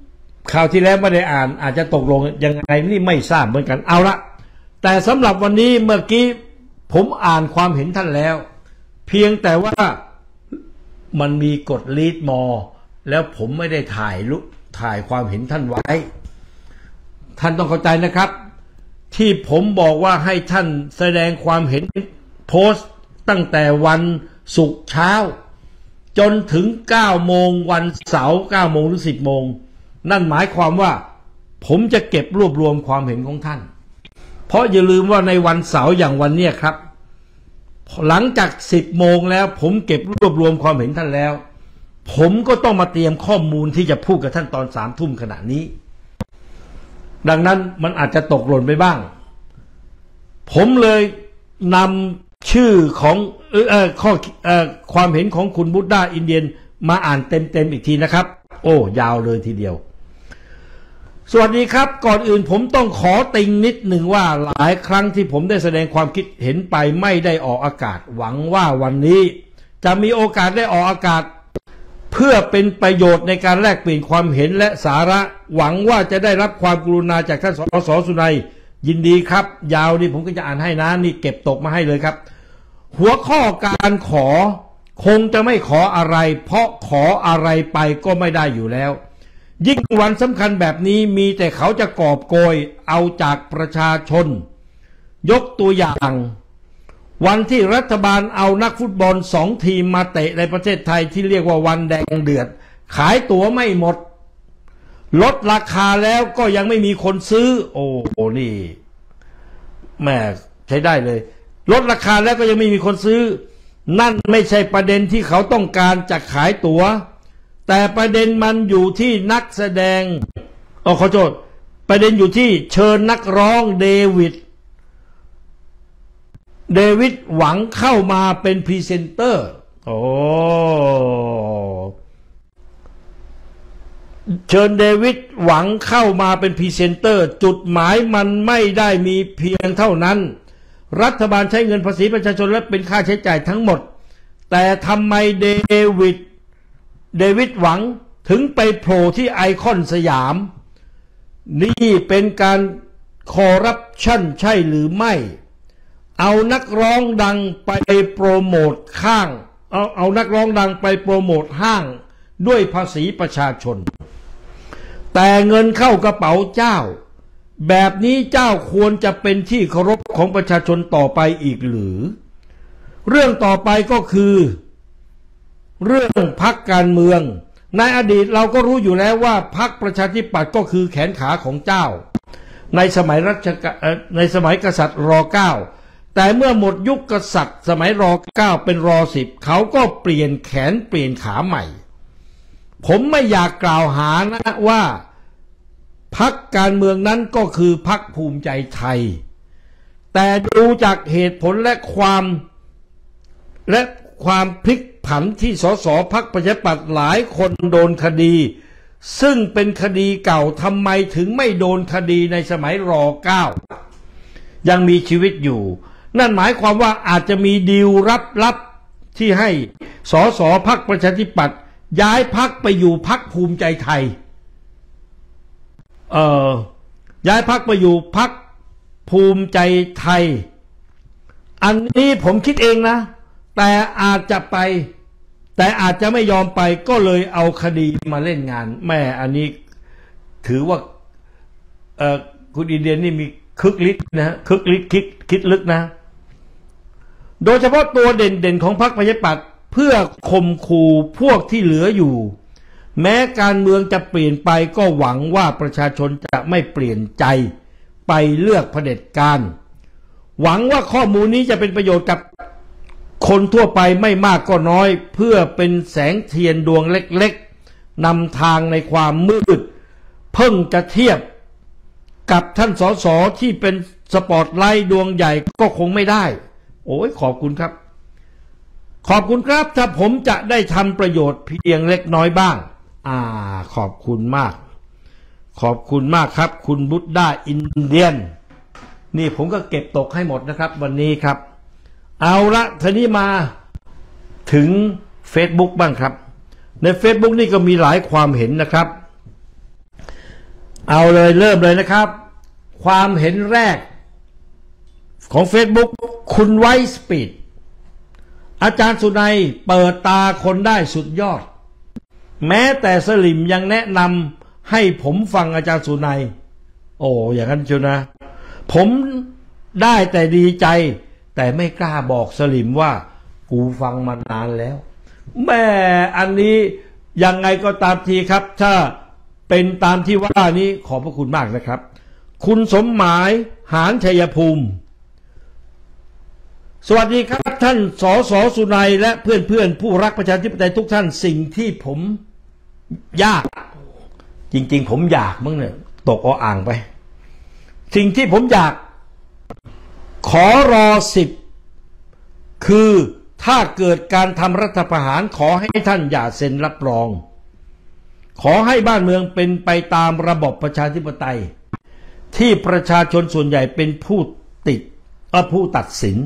คราวที่แล้วไม่ได้อ่านอาจจะตกลงยังไงนี่ไม่ทราบเหมือนกันเอาละแต่สำหรับวันนี้เมื่อกี้ผมอ่านความเห็นท่านแล้วเพียงแต่ว่ามันมีกฎลีดมอแล้วผมไม่ได้ถ่ายลุถ่ายความเห็นท่านไว้ท่านต้องเข้าใจนะครับที่ผมบอกว่าให้ท่านแสดงความเห็นโพสต์ตั้งแต่วันศุกร์เช้าจนถึงเก้าโมงวันเสาร์เก้าโมงหรือสิบโมงนั่นหมายความว่าผมจะเก็บรวบรวมความเห็นของท่านเพราะอย่าลืมว่าในวันเสาร์อย่างวันนี้ครับหลังจากสิบโมงแล้วผมเก็บรวบรวมความเห็นท่านแล้วผมก็ต้องมาเตรียมข้อมูลที่จะพูดกับท่านตอนสามทุ่มขณะนี้ดังนั้นมันอาจจะตกหล่นไปบ้างผมเลยนำชื่อของเอ่อข้อเอ่อความเห็นของคุณบุตด้าอินเดียนมาอ่านเต็มๆอีกทีนะครับโอ้ยาวเลยทีเดียวสวัสดีครับก่อนอื่นผมต้องขอติงนิดหนึ่งว่าหลายครั้งที่ผมได้แสดงความคิดเห็นไปไม่ได้ออกอากาศหวังว่าวันนี้จะมีโอกาสได้ออกอากาศเพื่อเป็นประโยชน์ในการแลกเปลี่ยนความเห็นและสาระหวังว่าจะได้รับความกรุณาจากท่านสสสุนัยยินดีครับยาวนี่ผมก็จะอ่านให้นะนี่เก็บตกมาให้เลยครับหัวข้อการขอคงจะไม่ขออะไรเพราะขออะไรไปก็ไม่ได้อยู่แล้วยิ่งวันสำคัญแบบนี้มีแต่เขาจะกอบโกยเอาจากประชาชนยกตัวอย่างวันที่รัฐบาลเอานักฟุตบอลสองทีมมาเตะในประเทศไทยที่เรียกว่าวันแดงเดือดขายตั๋วไม่หมดลดราคาแล้วก็ยังไม่มีคนซื้อโอ้โหนี่แม่ใช้ได้เลยลดราคาแล้วก็ยังไม่มีคนซื้อนั่นไม่ใช่ประเด็นที่เขาต้องการจะขายตั๋วแต่ประเด็นมันอยู่ที่นักแสดงอ๋อขอโทษประเด็นอยู่ที่เชิญนักร้องเดวิดเดวิดหวังเข้ามาเป็นพรีเซนเตอร์โอ้เชิญเดวิดหวังเข้ามาเป็นพรีเซนเตอร์จุดหมายมันไม่ได้มีเพียงเท่านั้นรัฐบาลใช้เงินภาษีประชาชนและเป็นค่าใช้จ่ายทั้งหมดแต่ทำไมเดวิดเดวิดหวังถึงไปโผล่ที่ไอคอนสยามนี่เป็นการคอร์รัปชันใช่หรือไม่เอานักร้องดังไปโปรโมทข้างเอาเอานักร้องดังไปโปรโมทห้างด้วยภาษีประชาชนแต่เงินเข้ากระเป๋าเจ้าแบบนี้เจ้าควรจะเป็นที่เคารพของประชาชนต่อไปอีกหรือเรื่องต่อไปก็คือเรื่องพรรคการเมืองในอดีตเราก็รู้อยู่แล้วว่าพรรคประชาธิปัตย์ก็คือแขนขาของเจ้าในสมัยรัชกาลในสมัยกษัตริย์รอเก้าแต่เมื่อหมดยุคกษัตริย์สมัยรอเก้าเป็นรอสิบเขาก็เปลี่ยนแขนเปลี่ยนขาใหม่ผมไม่อยากกล่าวหานะว่าพรรคการเมืองนั้นก็คือพรรคภูมิใจไทยแต่ดูจากเหตุผลและความและความพลิกผันที่สสพรรคประชาธิปัตย์หลายคนโดนคดีซึ่งเป็นคดีเก่าทำไมถึงไม่โดนคดีในสมัยรอเก้ายังมีชีวิตอยู่นั่นหมายความว่าอาจจะมีดีลลับๆที่ให้สสพรรคประชาธิปัตย์ย้ายพรรคไปอยู่พรรคภูมิใจไทยเอ่อย้ายพรรคไปอยู่พรรคภูมิใจไทยอันนี้ผมคิดเองนะแต่อาจจะไปแต่อาจจะไม่ยอมไปก็เลยเอาคดีมาเล่นงานแม่อันนี้ถือว่าเอ่อคุณอินเดียนนี่มีคึกฤทธิ์นะคึกฤทธิ์คิดคิดลึกนะโดยเฉพาะตัวเด่นๆของพรรคประชาธิปัตย์เพื่อข่มขู่พวกที่เหลืออยู่แม้การเมืองจะเปลี่ยนไปก็หวังว่าประชาชนจะไม่เปลี่ยนใจไปเลือกเผด็จการหวังว่าข้อมูลนี้จะเป็นประโยชน์กับคนทั่วไปไม่มากก็น้อยเพื่อเป็นแสงเทียนดวงเล็กๆนำทางในความมืดเพิ่งจะเทียบกับท่านสสที่เป็นสปอตไลท์ดวงใหญ่ก็คงไม่ได้โอ้ยขอบคุณครับขอบคุณครับถ้าผมจะได้ทำประโยชน์เพียงเล็กน้อยบ้างอ่าขอบคุณมากขอบคุณมากครับคุณบุตด้าอินเดียนนี่ผมก็เก็บตกให้หมดนะครับวันนี้ครับเอาละทีนี้มาถึง Facebook บ้างครับใน Facebook นี่ก็มีหลายความเห็นนะครับเอาเลยเริ่มเลยนะครับความเห็นแรกของ Facebook คุณไวท์สปีดอาจารย์สุนัยเปิดตาคนได้สุดยอดแม้แต่สลิมยังแนะนำให้ผมฟังอาจารย์สุนัยโอ้อย่างนั้นเชียวนะผมได้แต่ดีใจแต่ไม่กล้าบอกสลิมว่ากูฟังมานานแล้วแม่อันนี้ยังไงก็ตามทีครับถ้าเป็นตามที่ว่านี้ขอบพระคุณมากนะครับคุณสมหมายหานชัยภูมิสวัสดีครับท่านสสสุนัยและเพื่อนเพื่อนผู้รักประชาธิปไตยทุกท่านสิ่งที่ผมยากจริงๆผมอยากมั้งเนี่ยตกออ่างไปสิ่งที่ผมอยากขอรอสิบคือถ้าเกิดการทำรัฐประหารขอให้ท่านอย่าเซ็นรับรองขอให้บ้านเมืองเป็นไปตามระบบประชาธิปไตยที่ประชาชนส่วนใหญ่เป็นผู้ติดและผู้ตัดสิน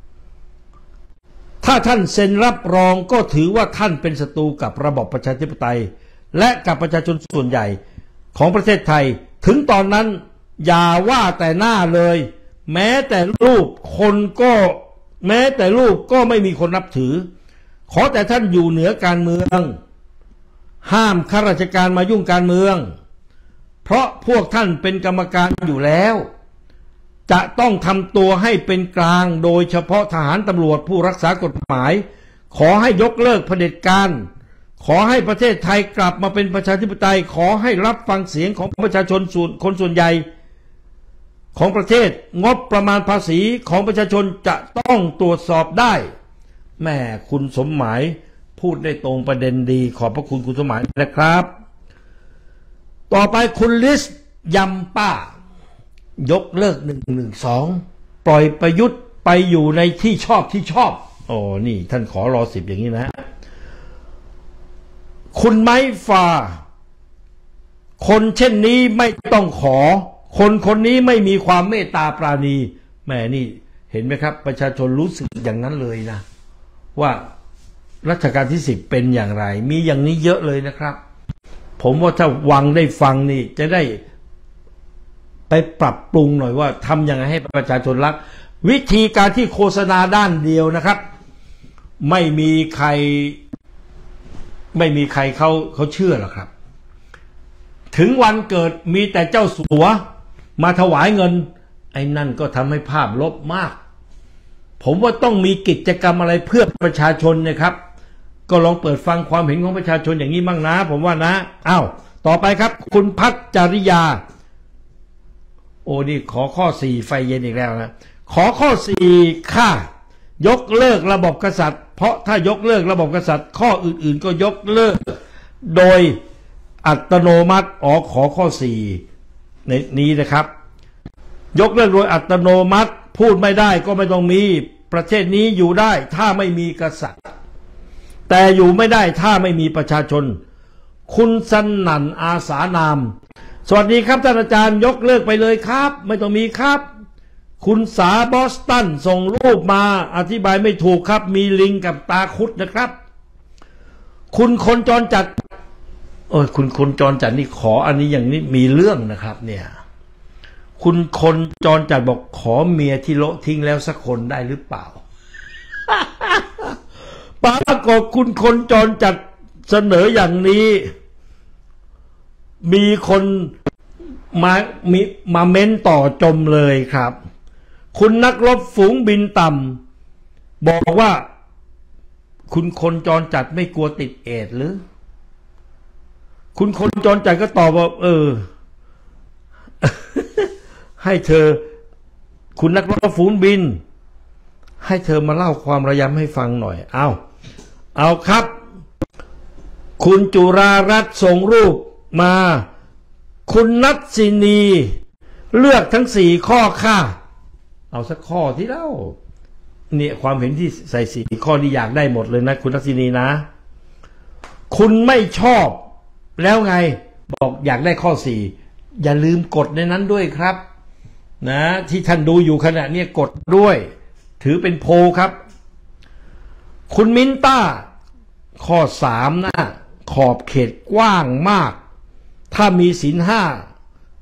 ถ้าท่านเซ็นรับรองก็ถือว่าท่านเป็นศัตรูกับระบบประชาธิปไตยและกับประชาชนส่วนใหญ่ของประเทศไทยถึงตอนนั้นอย่าว่าแต่หน้าเลยแม้แต่รูปคนก็แม้แต่รูปก็ไม่มีคนนับถือขอแต่ท่านอยู่เหนือการเมืองห้ามข้าราชการมายุ่งการเมืองเพราะพวกท่านเป็นกรรมการอยู่แล้วจะต้องทำตัวให้เป็นกลางโดยเฉพาะทหารตำรวจผู้รักษากฎหมายขอให้ยกเลิกเผด็จการขอให้ประเทศไทยกลับมาเป็นประชาธิปไตยขอให้รับฟังเสียงของประชาชนส่วนคนส่วนใหญ่ของประเทศงบประมาณภาษีของประชาชนจะต้องตรวจสอบได้แม่คุณสมหมายพูดได้ตรงประเด็นดีขอบพระคุณคุณสมหมายนะครับต่อไปคุณลิสยำป้ายกเลิกหนึ่งหนึ่งสองปล่อยประยุทธ์ไปอยู่ในที่ชอบที่ชอบโอ้นี่ท่านขอรอสิบอย่างนี้นะคุณไม้ฟ้าคนเช่นนี้ไม่ต้องขอคนคนนี้ไม่มีความเมตตาปราณีแม่นี่เห็นไหมครับประชาชนรู้สึกอย่างนั้นเลยนะว่ารัชกาลที่สิบเป็นอย่างไรมีอย่างนี้เยอะเลยนะครับผมว่าถ้าวังได้ฟังนี่จะได้ไปปรับปรุงหน่อยว่าทำยังไงให้ประชาชนรักวิธีการที่โฆษณาด้านเดียวนะครับไม่มีใครไม่มีใครเขาเขาเชื่อหรอกครับถึงวันเกิดมีแต่เจ้าสัวมาถวายเงินไอ้นั่นก็ทำให้ภาพลบมากผมว่าต้องมีกิจกรรมอะไรเพื่อประชาชนนะครับก็ลองเปิดฟังความเห็นของประชาชนอย่างนี้บ้างนะผมว่านะอ้าวต่อไปครับคุณพัชจริยาโอ้นี่ขอข้อสี่ไฟเย็นอีกแล้วนะขอข้อสี่ค่ายกเลิกระบบกษัตริย์เพราะถ้ายกเลิกระบบกษัตริย์ข้ออื่นๆก็ยกเลิกโดยอัตโนมัติอ๋อขอข้อสี่ในนี้นะครับยกเลิกโดยอัตโนมัติพูดไม่ได้ก็ไม่ต้องมีประเทศนี้อยู่ได้ถ้าไม่มีกษัตริย์แต่อยู่ไม่ได้ถ้าไม่มีประชาชนคุณสนั่นอาสานามสวัสดีครับท่านอาจารย์ยกเลิกไปเลยครับไม่ต้องมีครับคุณสาบอสตันส่งรูปมาอธิบายไม่ถูกครับมีลิงกับตาคุดนะครับคุณคนจรจัดโอ้ยคุณคนจรจัดนี่ขออันนี้อย่างนี้มีเรื่องนะครับเนี่ยคุณคนจรจัดบอกขอเมียที่โละทิ้งแล้วสักคนได้หรือเปล่า ปรากฏคุณคนจรจัดเสนออย่างนี้มีคนมามีมาเม้นต่อจมเลยครับคุณนักรบฝูงบินต่ำบอกว่าคุณคนจรจัดไม่กลัวติดเอดส์หรือคุณคนจรจัดก็ตอบว่าเออ ให้เธอคุณนักรบฝูงบินให้เธอมาเล่าความระยำให้ฟังหน่อยเอาเอาครับคุณจุรารัตน์ส่งรูปมาคุณนัทสินีเลือกทั้งสี่ข้อค่ะเอาสักข้อที่เล่าเนี่ยความเห็นที่ใส่สี่ข้อที่อยากได้หมดเลยนะคุณนัทสินีนะคุณไม่ชอบแล้วไงบอกอยากได้ข้อสี่อย่าลืมกดในนั้นด้วยครับนะที่ท่านดูอยู่ขณะนี้กดด้วยถือเป็นโพลครับคุณมินต้าข้อสามนะขอบเขตกว้างมากถ้ามีศีลห้า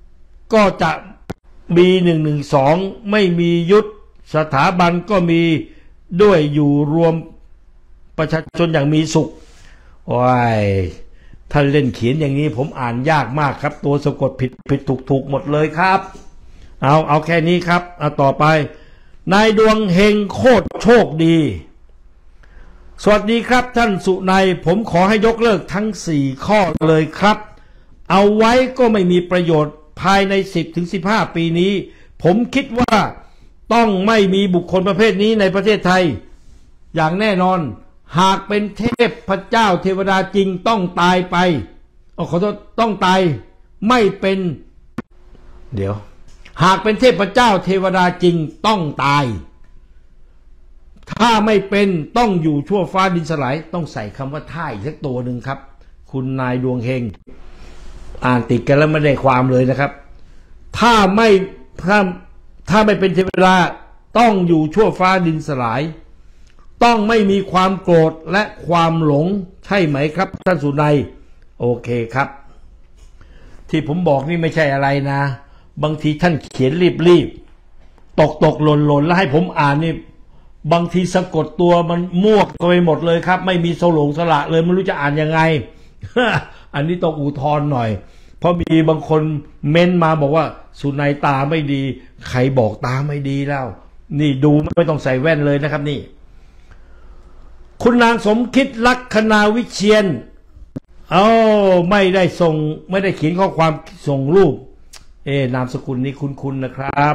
ก็จะมีหนึ่งหนึ่งสองไม่มียุทธสถาบันก็มีด้วยอยู่รวมประชาชนอย่างมีสุขว้ายท่านเล่นเขียนอย่างนี้ผมอ่านยากมากครับตัวสะกดผิดผิดถูกถูกหมดเลยครับเอาเอาแค่นี้ครับเอาต่อไปนายดวงเฮงโคตรโชคดีสวัสดีครับท่านสุนัยผมขอให้ยกเลิกทั้งสี่ข้อเลยครับเอาไว้ก็ไม่มีประโยชน์ภายใน สิบถึงสิบห้า ปีนี้ผมคิดว่าต้องไม่มีบุคคลประเภทนี้ในประเทศไทยอย่างแน่นอนหากเป็นเทพพระเจ้าเทวดาจริงต้องตายไปอ๋อขอโทษต้องตายไม่เป็นเดี๋ยวหากเป็นเทพเจ้าเทวดาจริงต้องตายถ้าไม่เป็นต้องอยู่ชั่วฟ้าดินสลายต้องใส่คำว่าท่าอีกสักตัวหนึ่งครับคุณนายดวงเฮงอ่านติดกันแล้วไม่ได้ความเลยนะครับถ้าไม่ถ้าถ้าไม่เป็นเทวดาต้องอยู่ชั่วฟ้าดินสลายต้องไม่มีความโกรธและความหลงใช่ไหมครับท่านสุนัยโอเคครับที่ผมบอกนี่ไม่ใช่อะไรนะบางทีท่านเขียนรีบๆตกตกหล่นหล่นแล้วให้ผมอ่านนี่บางทีสะกดตัวมันมั่วไปหมดเลยครับไม่มีโซโลงสละเลยไม่รู้จะอ่านยังไง อันนี้ต้องอุทธรณ์หน่อยเพราะมีบางคนเม้นมาบอกว่าสุนัยตาไม่ดีใครบอกตาไม่ดีแล้วนี่ดูไม่ต้องใส่แว่นเลยนะครับนี่คุณนางสมคิดลักษณาวิเชียนเอาไม่ได้ส่งไม่ได้เขียนข้อความส่งรูปเอนามสกุลนี้คุ้นๆนะครับ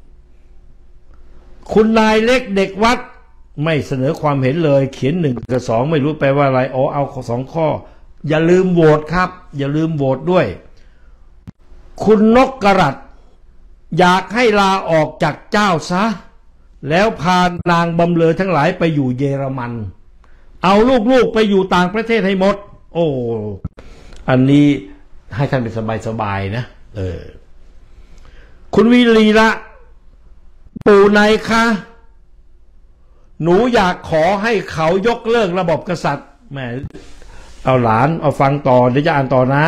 คุณนายเล็กเด็กวัดไม่เสนอความเห็นเลยเขียนหนึ่งกับสองไม่รู้แปลว่าอะไรอ๋อเอาสองข้ออย่าลืมโหวตครับอย่าลืมโหวตด้วยคุณนกกระรัตอยากให้ลาออกจากเจ้าซะแล้วพานางบำเรอทั้งหลายไปอยู่เยอรมันเอาลูกๆไปอยู่ต่างประเทศให้หมดโอ้อันนี้ให้ท่านเป็นสบายๆนะเออคุณวิลีละปู่นายคะหนูอยากขอให้เขายกเลิกระบบกษัตริย์แหมเอาหลานเอาฟังต่อเดี๋ยวจะอ่านต่อนะ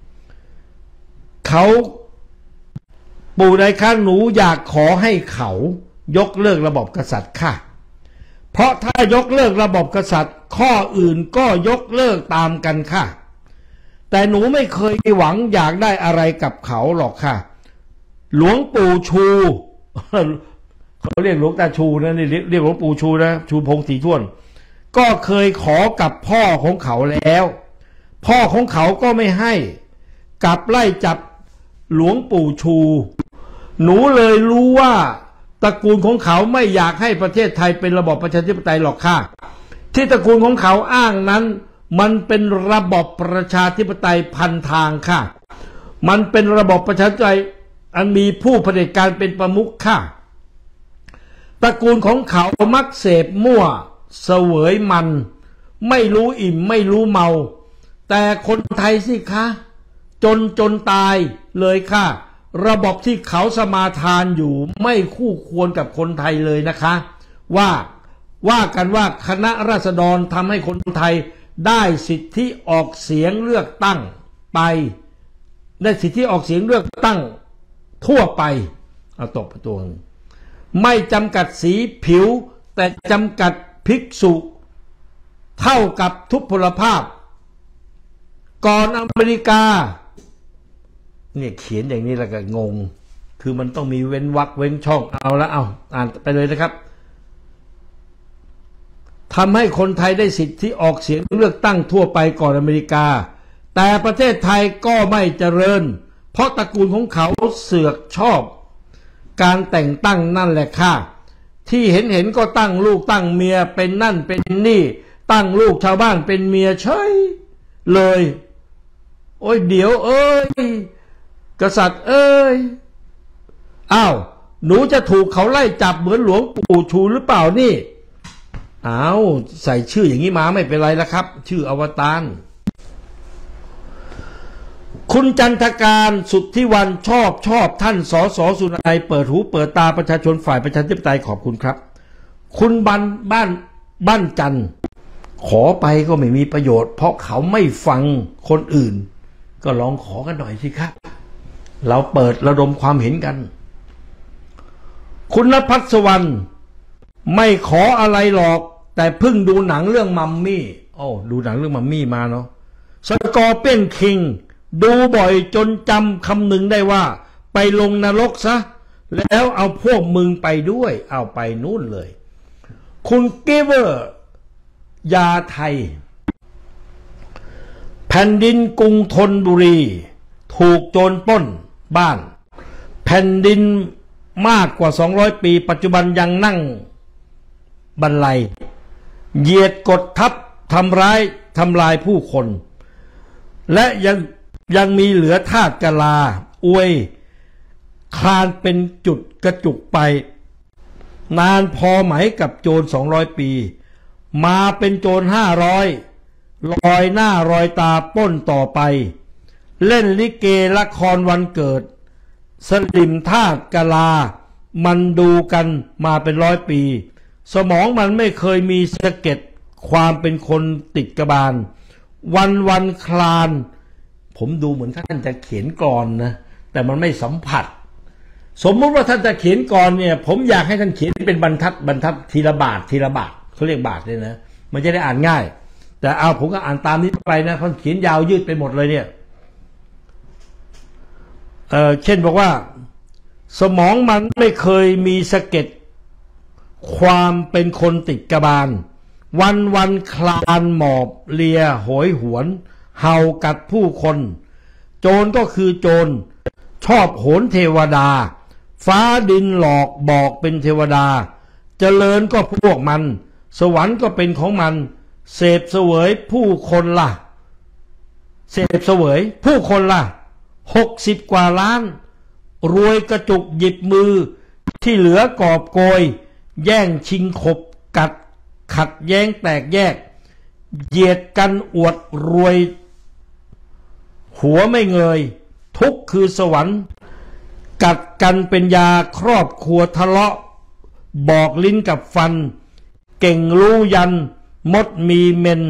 เขาปู่นายคะหนูอยากขอให้เขายกเลิกระบบกษัตริย์ค่ะเพราะถ้ายกเลิกระบบกษัตริย์ข้ออื่นก็ยกเลิกตามกันค่ะแต่หนูไม่เคยหวังอยากได้อะไรกับเขาหรอกค่ะหลวงปู่ชูเขาเรียกหลวงตาชูนะนี่เรียกหลวงปู่ชูนะชูพงศรีท่วนก็เคยขอกับพ่อของเขาแล้วพ่อของเขาก็ไม่ให้กลับไล่จับหลวงปู่ชูหนูเลยรู้ว่าตระกูลของเขาไม่อยากให้ประเทศไทยเป็นระบอบประชาธิปไตยหรอกค่ะที่ตระกูลของเขาอ้างนั้นมันเป็นระบอบประชาธิปไตยพันทางค่ะมันเป็นระบอบประชาธิปไตยอันมีผู้เผด็จการเป็นประมุขค่ะตระกูลของเขามักเสพมั่วเสวยมันไม่รู้อิ่มไม่รู้เมาแต่คนไทยสิคะจนจนตายเลยค่ะระบบที่เขาสมาทานอยู่ไม่คู่ควรกับคนไทยเลยนะคะว่าว่ากันว่าคณะราษฎรทำให้คนไทยได้สิทธิออกเสียงเลือกตั้งไปได้สิทธิออกเสียงเลือกตั้งทั่วไปเอาตบประตูไม่จำกัดสีผิวแต่จำกัดภิกษุเท่ากับทุพพลภาพก่อนอเมริกาเนี่ยเขียนอย่างนี้แล้วก็งงคือมันต้องมีเว้นวรรคเว้นช่องเอาละเอาอ่านไปเลยนะครับทำให้คนไทยได้สิทธิออกเสียงเลือกตั้งทั่วไปก่อนอเมริกาแต่ประเทศไทยก็ไม่เจริญเพราะตระกูลของเขาเสือกชอบการแต่งตั้งนั่นแหละค่ะที่เห็นเห็นก็ตั้งลูกตั้งเมียเป็นนั่นเป็นนี่ตั้งลูกชาวบ้านเป็นเมียเฉยเลยโอ้ยเดี๋ยวเอ้ยกษัตริย์เอ้ยอ้าวหนูจะถูกเขาไล่จับเหมือนหลวงปู่ชูหรือเปล่านี่อ้าวใส่ชื่ออย่างนี้มาไม่เป็นไรแล้วครับชื่ออวตารคุณจันทการสุทธิวันชอบชอบท่านสสสุนัยเปิดหูเปิดตาประชาชนฝ่ายประชาธิปไตยขอบคุณครับคุณบ้านบ้านบ้านจันขอไปก็ไม่มีประโยชน์เพราะเขาไม่ฟังคนอื่นก็ลองขอกันหน่อยสิครับเราเปิดระดมความเห็นกันคุณณภัสวรรณไม่ขออะไรหรอกแต่เพิ่งดูหนังเรื่องมัมมี่โอ้ดูหนังเรื่องมัมมี่มาเนาะสกอร์เปียนคิงดูบ่อยจนจำคำหนึ่งได้ว่าไปลงนรกซะแล้วเอาพวกมึงไปด้วยเอาไปนู่นเลยคุณเกเวอร์ยาไทยแผ่นดินกรุงธนบุรีถูกโจรปล้นบ้านแผ่นดินมากกว่าสองร้อยปีปัจจุบันยังนั่งบรรลัยเหยียดกดทับทำร้ายทำลายผู้คนและยังยังมีเหลือทาสกะลาอวยคลานเป็นจุดกระจุกไปนานพอไหมกับโจรสองร้อยปีมาเป็นโจรห้าร้อยลอยหน้ารอยตาปล้นต่อไปเล่นลิเกละครวันเกิดสลิมทาสกะลามันดูกันมาเป็นร้อยปีสมองมันไม่เคยมีสะเก็ดความเป็นคนติดกระบาลวันวันคลานผมดูเหมือนท่านจะเขียนกลอนนะแต่มันไม่สัมผัสสมมติว่าท่านจะเขียนกลอนเนี่ยผมอยากให้ท่านเขียนเป็นบรรทัดบรรทัดทีละบาททีละบาทเขาเรียกบาทเลยนะมันจะได้อ่านง่ายแต่เอาผมก็อ่านตามนี้ไปนะท่านเขียนยาวยืดไปหมดเลยเนี่ยเอ่อเช่นบอกว่าสมองมันไม่เคยมีสะเก็ดความเป็นคนติดกระบาลวันวันคลานหมอบเลียโหยหวนเห่ากัดผู้คนโจรก็คือโจรชอบโหนเทวดาฟ้าดินหลอกบอกเป็นเทวดาเจริญก็พวกมันสวรรค์ก็เป็นของมันเสพเสวยผู้คนล่ะเสพเสวยผู้คนล่ะหกสิบกว่าล้านรวยกระจุกหยิบมือที่เหลือกอบโกยแย่งชิงขบกัดขัดแย้งแตกแยกเหยียดกันอวดรวยหัวไม่เงยทุกคือสวรรค์กัดกันเป็นยาครอบครัวทะเลาะบอกลิ้นกับฟันเก่งรู้ยันมดมีเมน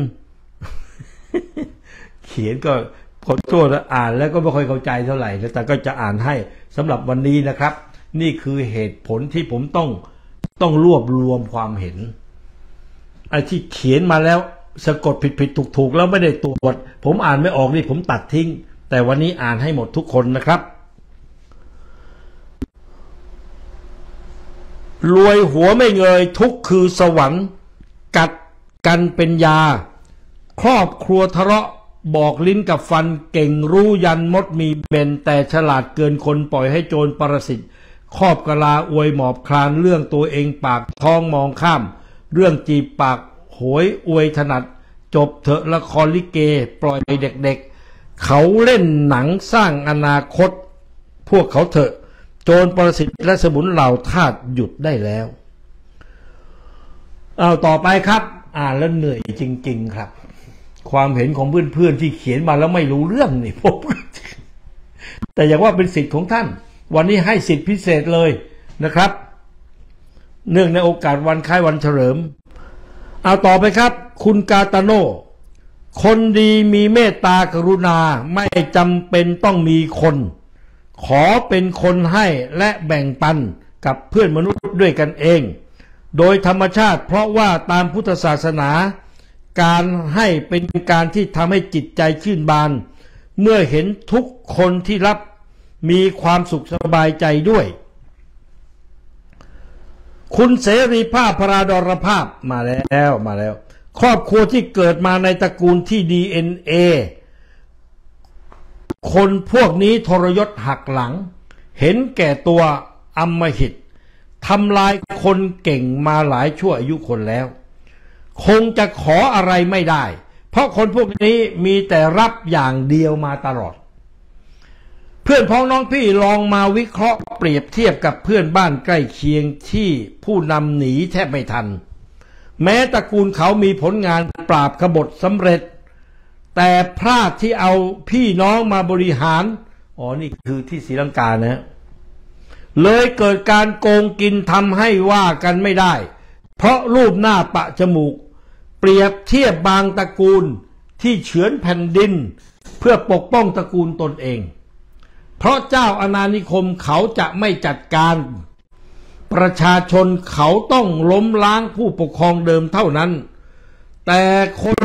เขียนก็ขอโทษนะอ่านแล้วก็ไม่ค่อยเข้าใจเท่าไหร่แต่ก็จะอ่านให้สำหรับวันนี้นะครับนี่คือเหตุผลที่ผมต้องต้องรวบรวมความเห็นไอ้ที่เขียนมาแล้วสะกดผิดผิดถูกถูกแล้วไม่ได้ตรวจผมอ่านไม่ออกนี่ผมตัดทิ้งแต่วันนี้อ่านให้หมดทุกคนนะครับรวยหัวไม่เงยทุกคือสวรรค์กัดกันเป็นยาครอบครัวทะเลาะบอกลิ้นกับฟันเก่งรู้ยันมดมีเบนแต่ฉลาดเกินคนปล่อยให้โจรปรสิตครอบกะลาอวยหมอบคลานเรื่องตัวเองปากท้องมองข้ามเรื่องจีบปากโหยอวยถนัดจบเถอะละครลิเกปล่อยเด็กๆเขาเล่นหนังสร้างอนาคตพวกเขาเถอะโจรปรสิตและสมุนเหล่าทาสหยุดได้แล้วเอาต่อไปครับอ่านแล้วเหนื่อยจริงๆครับความเห็นของเพื่อนๆที่เขียนมาแล้วไม่รู้เรื่องนี่ผมแต่อย่างว่าเป็นสิทธิ์ของท่านวันนี้ให้สิทธิพิเศษเลยนะครับเนื่องในโอกาสวันคล้ายวันเฉลิมเอาต่อไปครับคุณกาตาโนคนดีมีเมตตากรุณาไม่จำเป็นต้องมีคนขอเป็นคนให้และแบ่งปันกับเพื่อนมนุษย์ด้วยกันเองโดยธรรมชาติเพราะว่าตามพุทธศาสนาการให้เป็นการที่ทำให้จิตใจชื่นบานเมื่อเห็นทุกคนที่รับมีความสุขสบายใจด้วยคุณเสรีภาพพราดรภาพมาแล้วมาแล้วครอบครัวที่เกิดมาในตระกูลที่ ดี เอ็น เอ คนพวกนี้ทรยศหักหลังเห็นแก่ตัวอำมหิตทำลายคนเก่งมาหลายชั่วอายุคนแล้วคงจะขออะไรไม่ได้เพราะคนพวกนี้มีแต่รับอย่างเดียวมาตลอดเพื่อนพ้องน้องพี่ลองมาวิเคราะห์เปรียบเทียบกับเพื่อนบ้านใกล้เคียงที่ผู้นำหนีแทบไม่ทันแม้ตระกูลเขามีผลงานปราบกบฏสำเร็จแต่พลาดที่เอาพี่น้องมาบริหารอ๋อนี่คือที่ศรีลังกานะเลยเกิดการโกงกินทำให้ว่ากันไม่ได้เพราะรูปหน้าปะจมูกเปรียบเทียบบางตระกูลที่เฉือนแผ่นดินเพื่อปกป้องตระกูลตนเองเพราะเจ้าอาณานิคมเขาจะไม่จัดการประชาชนเขาต้องล้มล้างผู้ปกครองเดิมเท่านั้นแต่คน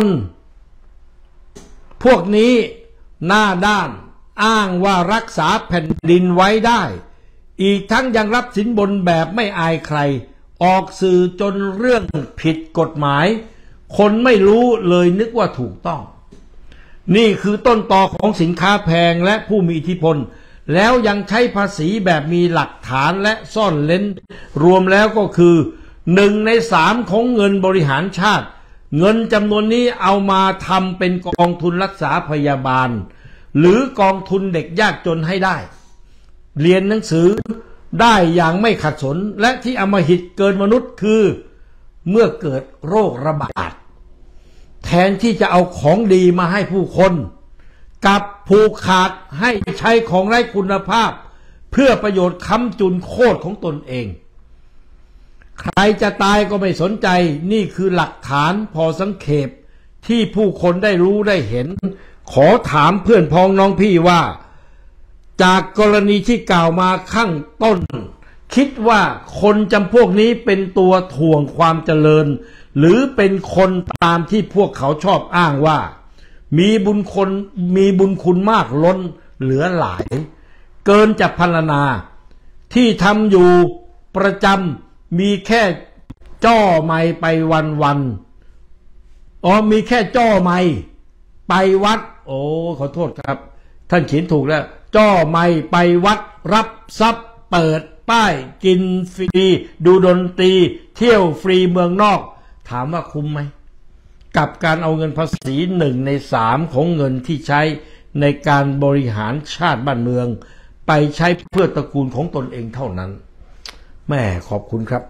พวกนี้หน้าด้านอ้างว่ารักษาแผ่นดินไว้ได้อีกทั้งยังรับสินบนแบบไม่อายใครออกสื่อจนเรื่องผิดกฎหมายคนไม่รู้เลยนึกว่าถูกต้องนี่คือต้นตอของสินค้าแพงและผู้มีอิทธิพลแล้วยังใช้ภาษีแบบมีหลักฐานและซ่อนเร้นรวมแล้วก็คือหนึ่งในสามของเงินบริหารชาติเงินจำนวนนี้เอามาทำเป็นกองทุนรักษาพยาบาลหรือกองทุนเด็กยากจนให้ได้เรียนหนังสือได้อย่างไม่ขัดสนและที่อำมหิตเกินมนุษย์คือเมื่อเกิดโรคระบาดแทนที่จะเอาของดีมาให้ผู้คนกลับผูกขาดให้ใช้ของไร้คุณภาพเพื่อประโยชน์ค้ำจุนโคตรของตนเองใครจะตายก็ไม่สนใจนี่คือหลักฐานพอสังเขปที่ผู้คนได้รู้ได้เห็นขอถามเพื่อนพ้องน้องพี่ว่าจากกรณีที่กล่าวมาข้างต้นคิดว่าคนจำพวกนี้เป็นตัวถ่วงความเจริญหรือเป็นคนตามที่พวกเขาชอบอ้างว่ามีบุญคนมีบุญคุณมากล้นเหลือหลายเกินจะพรรณนาที่ทำอยู่ประจำมีแค่จ้อไม้ไปวันวันอ๋อมีแค่จ้อไม้ไปวัดโอ้ขอโทษครับท่านเขียนถูกแล้วจ้อไม้ไปวัดรับทรัพย์เปิดป้ายกินฟรีดูดนตรีเที่ยวฟรีเมืองนอกถามว่าคุ้มไหมกับการเอาเงินภาษีหนึ่งในสามของเงินที่ใช้ในการบริหารชาติบ้านเมืองไปใช้เพื่อตระกูลของตนเองเท่านั้นแม่ขอบคุณครับ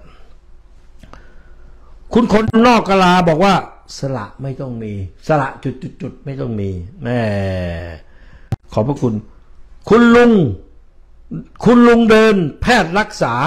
คุณคนนอกกลาบอกว่าสละไม่ต้องมีสละจุดๆๆไม่ต้องมีแม่ขอบพระคุณคุณลุงคุณลุงเดินแพทย์รักษา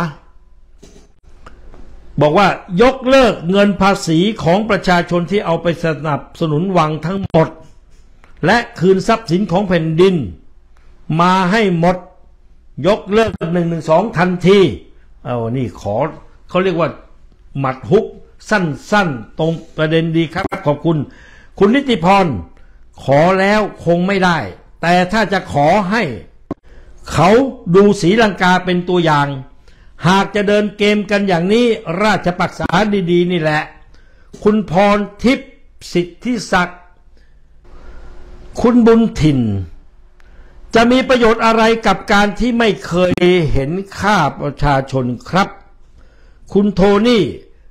บอกว่ายกเลิกเงินภาษีของประชาชนที่เอาไปสนับสนุนวังทั้งหมดและคืนทรัพย์สินของแผ่นดินมาให้หมดยกเลิกหนึ่งหนึ่งสองทันทีเอานี่ขอเขาเรียกว่าหมัดฮุกสั้นๆตรงประเด็นดีครับขอบคุณคุณนิติพรขอแล้วคงไม่ได้แต่ถ้าจะขอให้เขาดูศรีลังกาเป็นตัวอย่างหากจะเดินเกมกันอย่างนี้ราชปักษาดีๆนี่แหละคุณพรทิพย์สิทธิศักดิ์คุณบุญถิ่นจะมีประโยชน์อะไรกับการที่ไม่เคยเห็นค่าประชาชนครับคุณโทนี่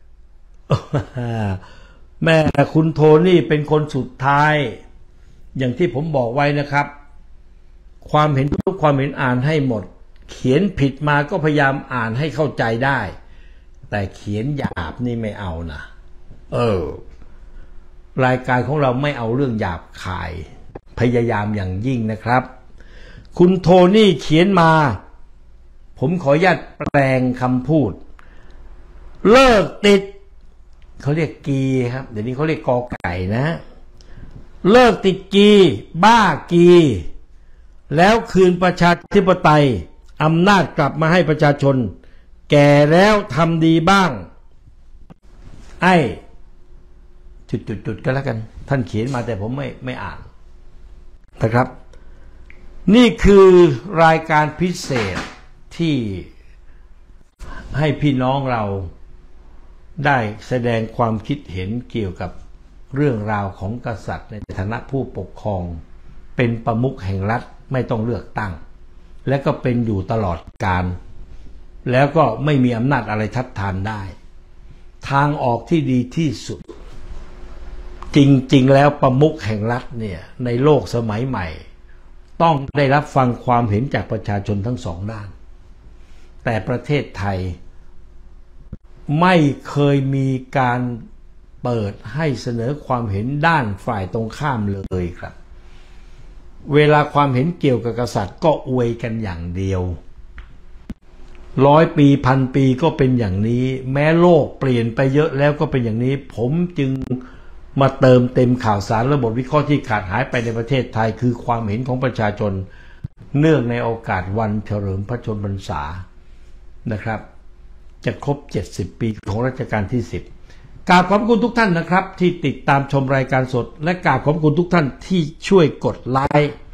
แม่คุณโทนี่เป็นคนสุดท้ายอย่างที่ผมบอกไว้นะครับความเห็นทุกความเห็นอ่านให้หมดเขียนผิดมาก็พยายามอ่านให้เข้าใจได้แต่เขียนหยาบนี่ไม่เอานะเออรายการของเราไม่เอาเรื่องหยาบคายพยายามอย่างยิ่งนะครับคุณโทนี่เขียนมาผมขออนุญาตแปลงคำพูดเลิกติดเขาเรียกกีครับเดี๋ยวนี้เขาเรียกกอไก่นะเลิกติดกีบ้ากีแล้วคืนประชาธิปไตยอำนาจกลับมาให้ประชาชนแก่แล้วทำดีบ้างไอ้จุดๆๆก็แล้วกันท่านเขียนมาแต่ผมไม่ไม่อ่านนะครับนี่คือรายการพิเศษที่ให้พี่น้องเราได้แสดงความคิดเห็นเกี่ยวกับเรื่องราวของกษัตริย์ในฐานะผู้ปกครองเป็นประมุขแห่งรัฐไม่ต้องเลือกตั้งและก็เป็นอยู่ตลอดกาลแล้วก็ไม่มีอำนาจอะไรทัดทานได้ทางออกที่ดีที่สุดจริงๆแล้วประมุขแห่งรัฐเนี่ยในโลกสมัยใหม่ต้องได้รับฟังความเห็นจากประชาชนทั้งสองด้านแต่ประเทศไทยไม่เคยมีการเปิดให้เสนอความเห็นด้านฝ่ายตรงข้ามเลยครับเวลาความเห็นเกี่ยวกับกษัตริย์ก็อวยกันอย่างเดียวร้อยปีพันปีก็เป็นอย่างนี้แม้โลกเปลี่ยนไปเยอะแล้วก็เป็นอย่างนี้ผมจึงมาเติมเต็มข่าวสารระบบวิเคราะห์ที่ขาดหายไปในประเทศไทยคือความเห็นของประชาชนเนื่องในโอกาสวันเฉลิมพระชนมพรรษานะครับจะครบเจ็ดสิบปีของรัชกาลที่สิบกราบขอบคุณทุกท่านนะครับที่ติดตามชมรายการสดและกราบขอบคุณทุกท่านที่ช่วยกดไลค์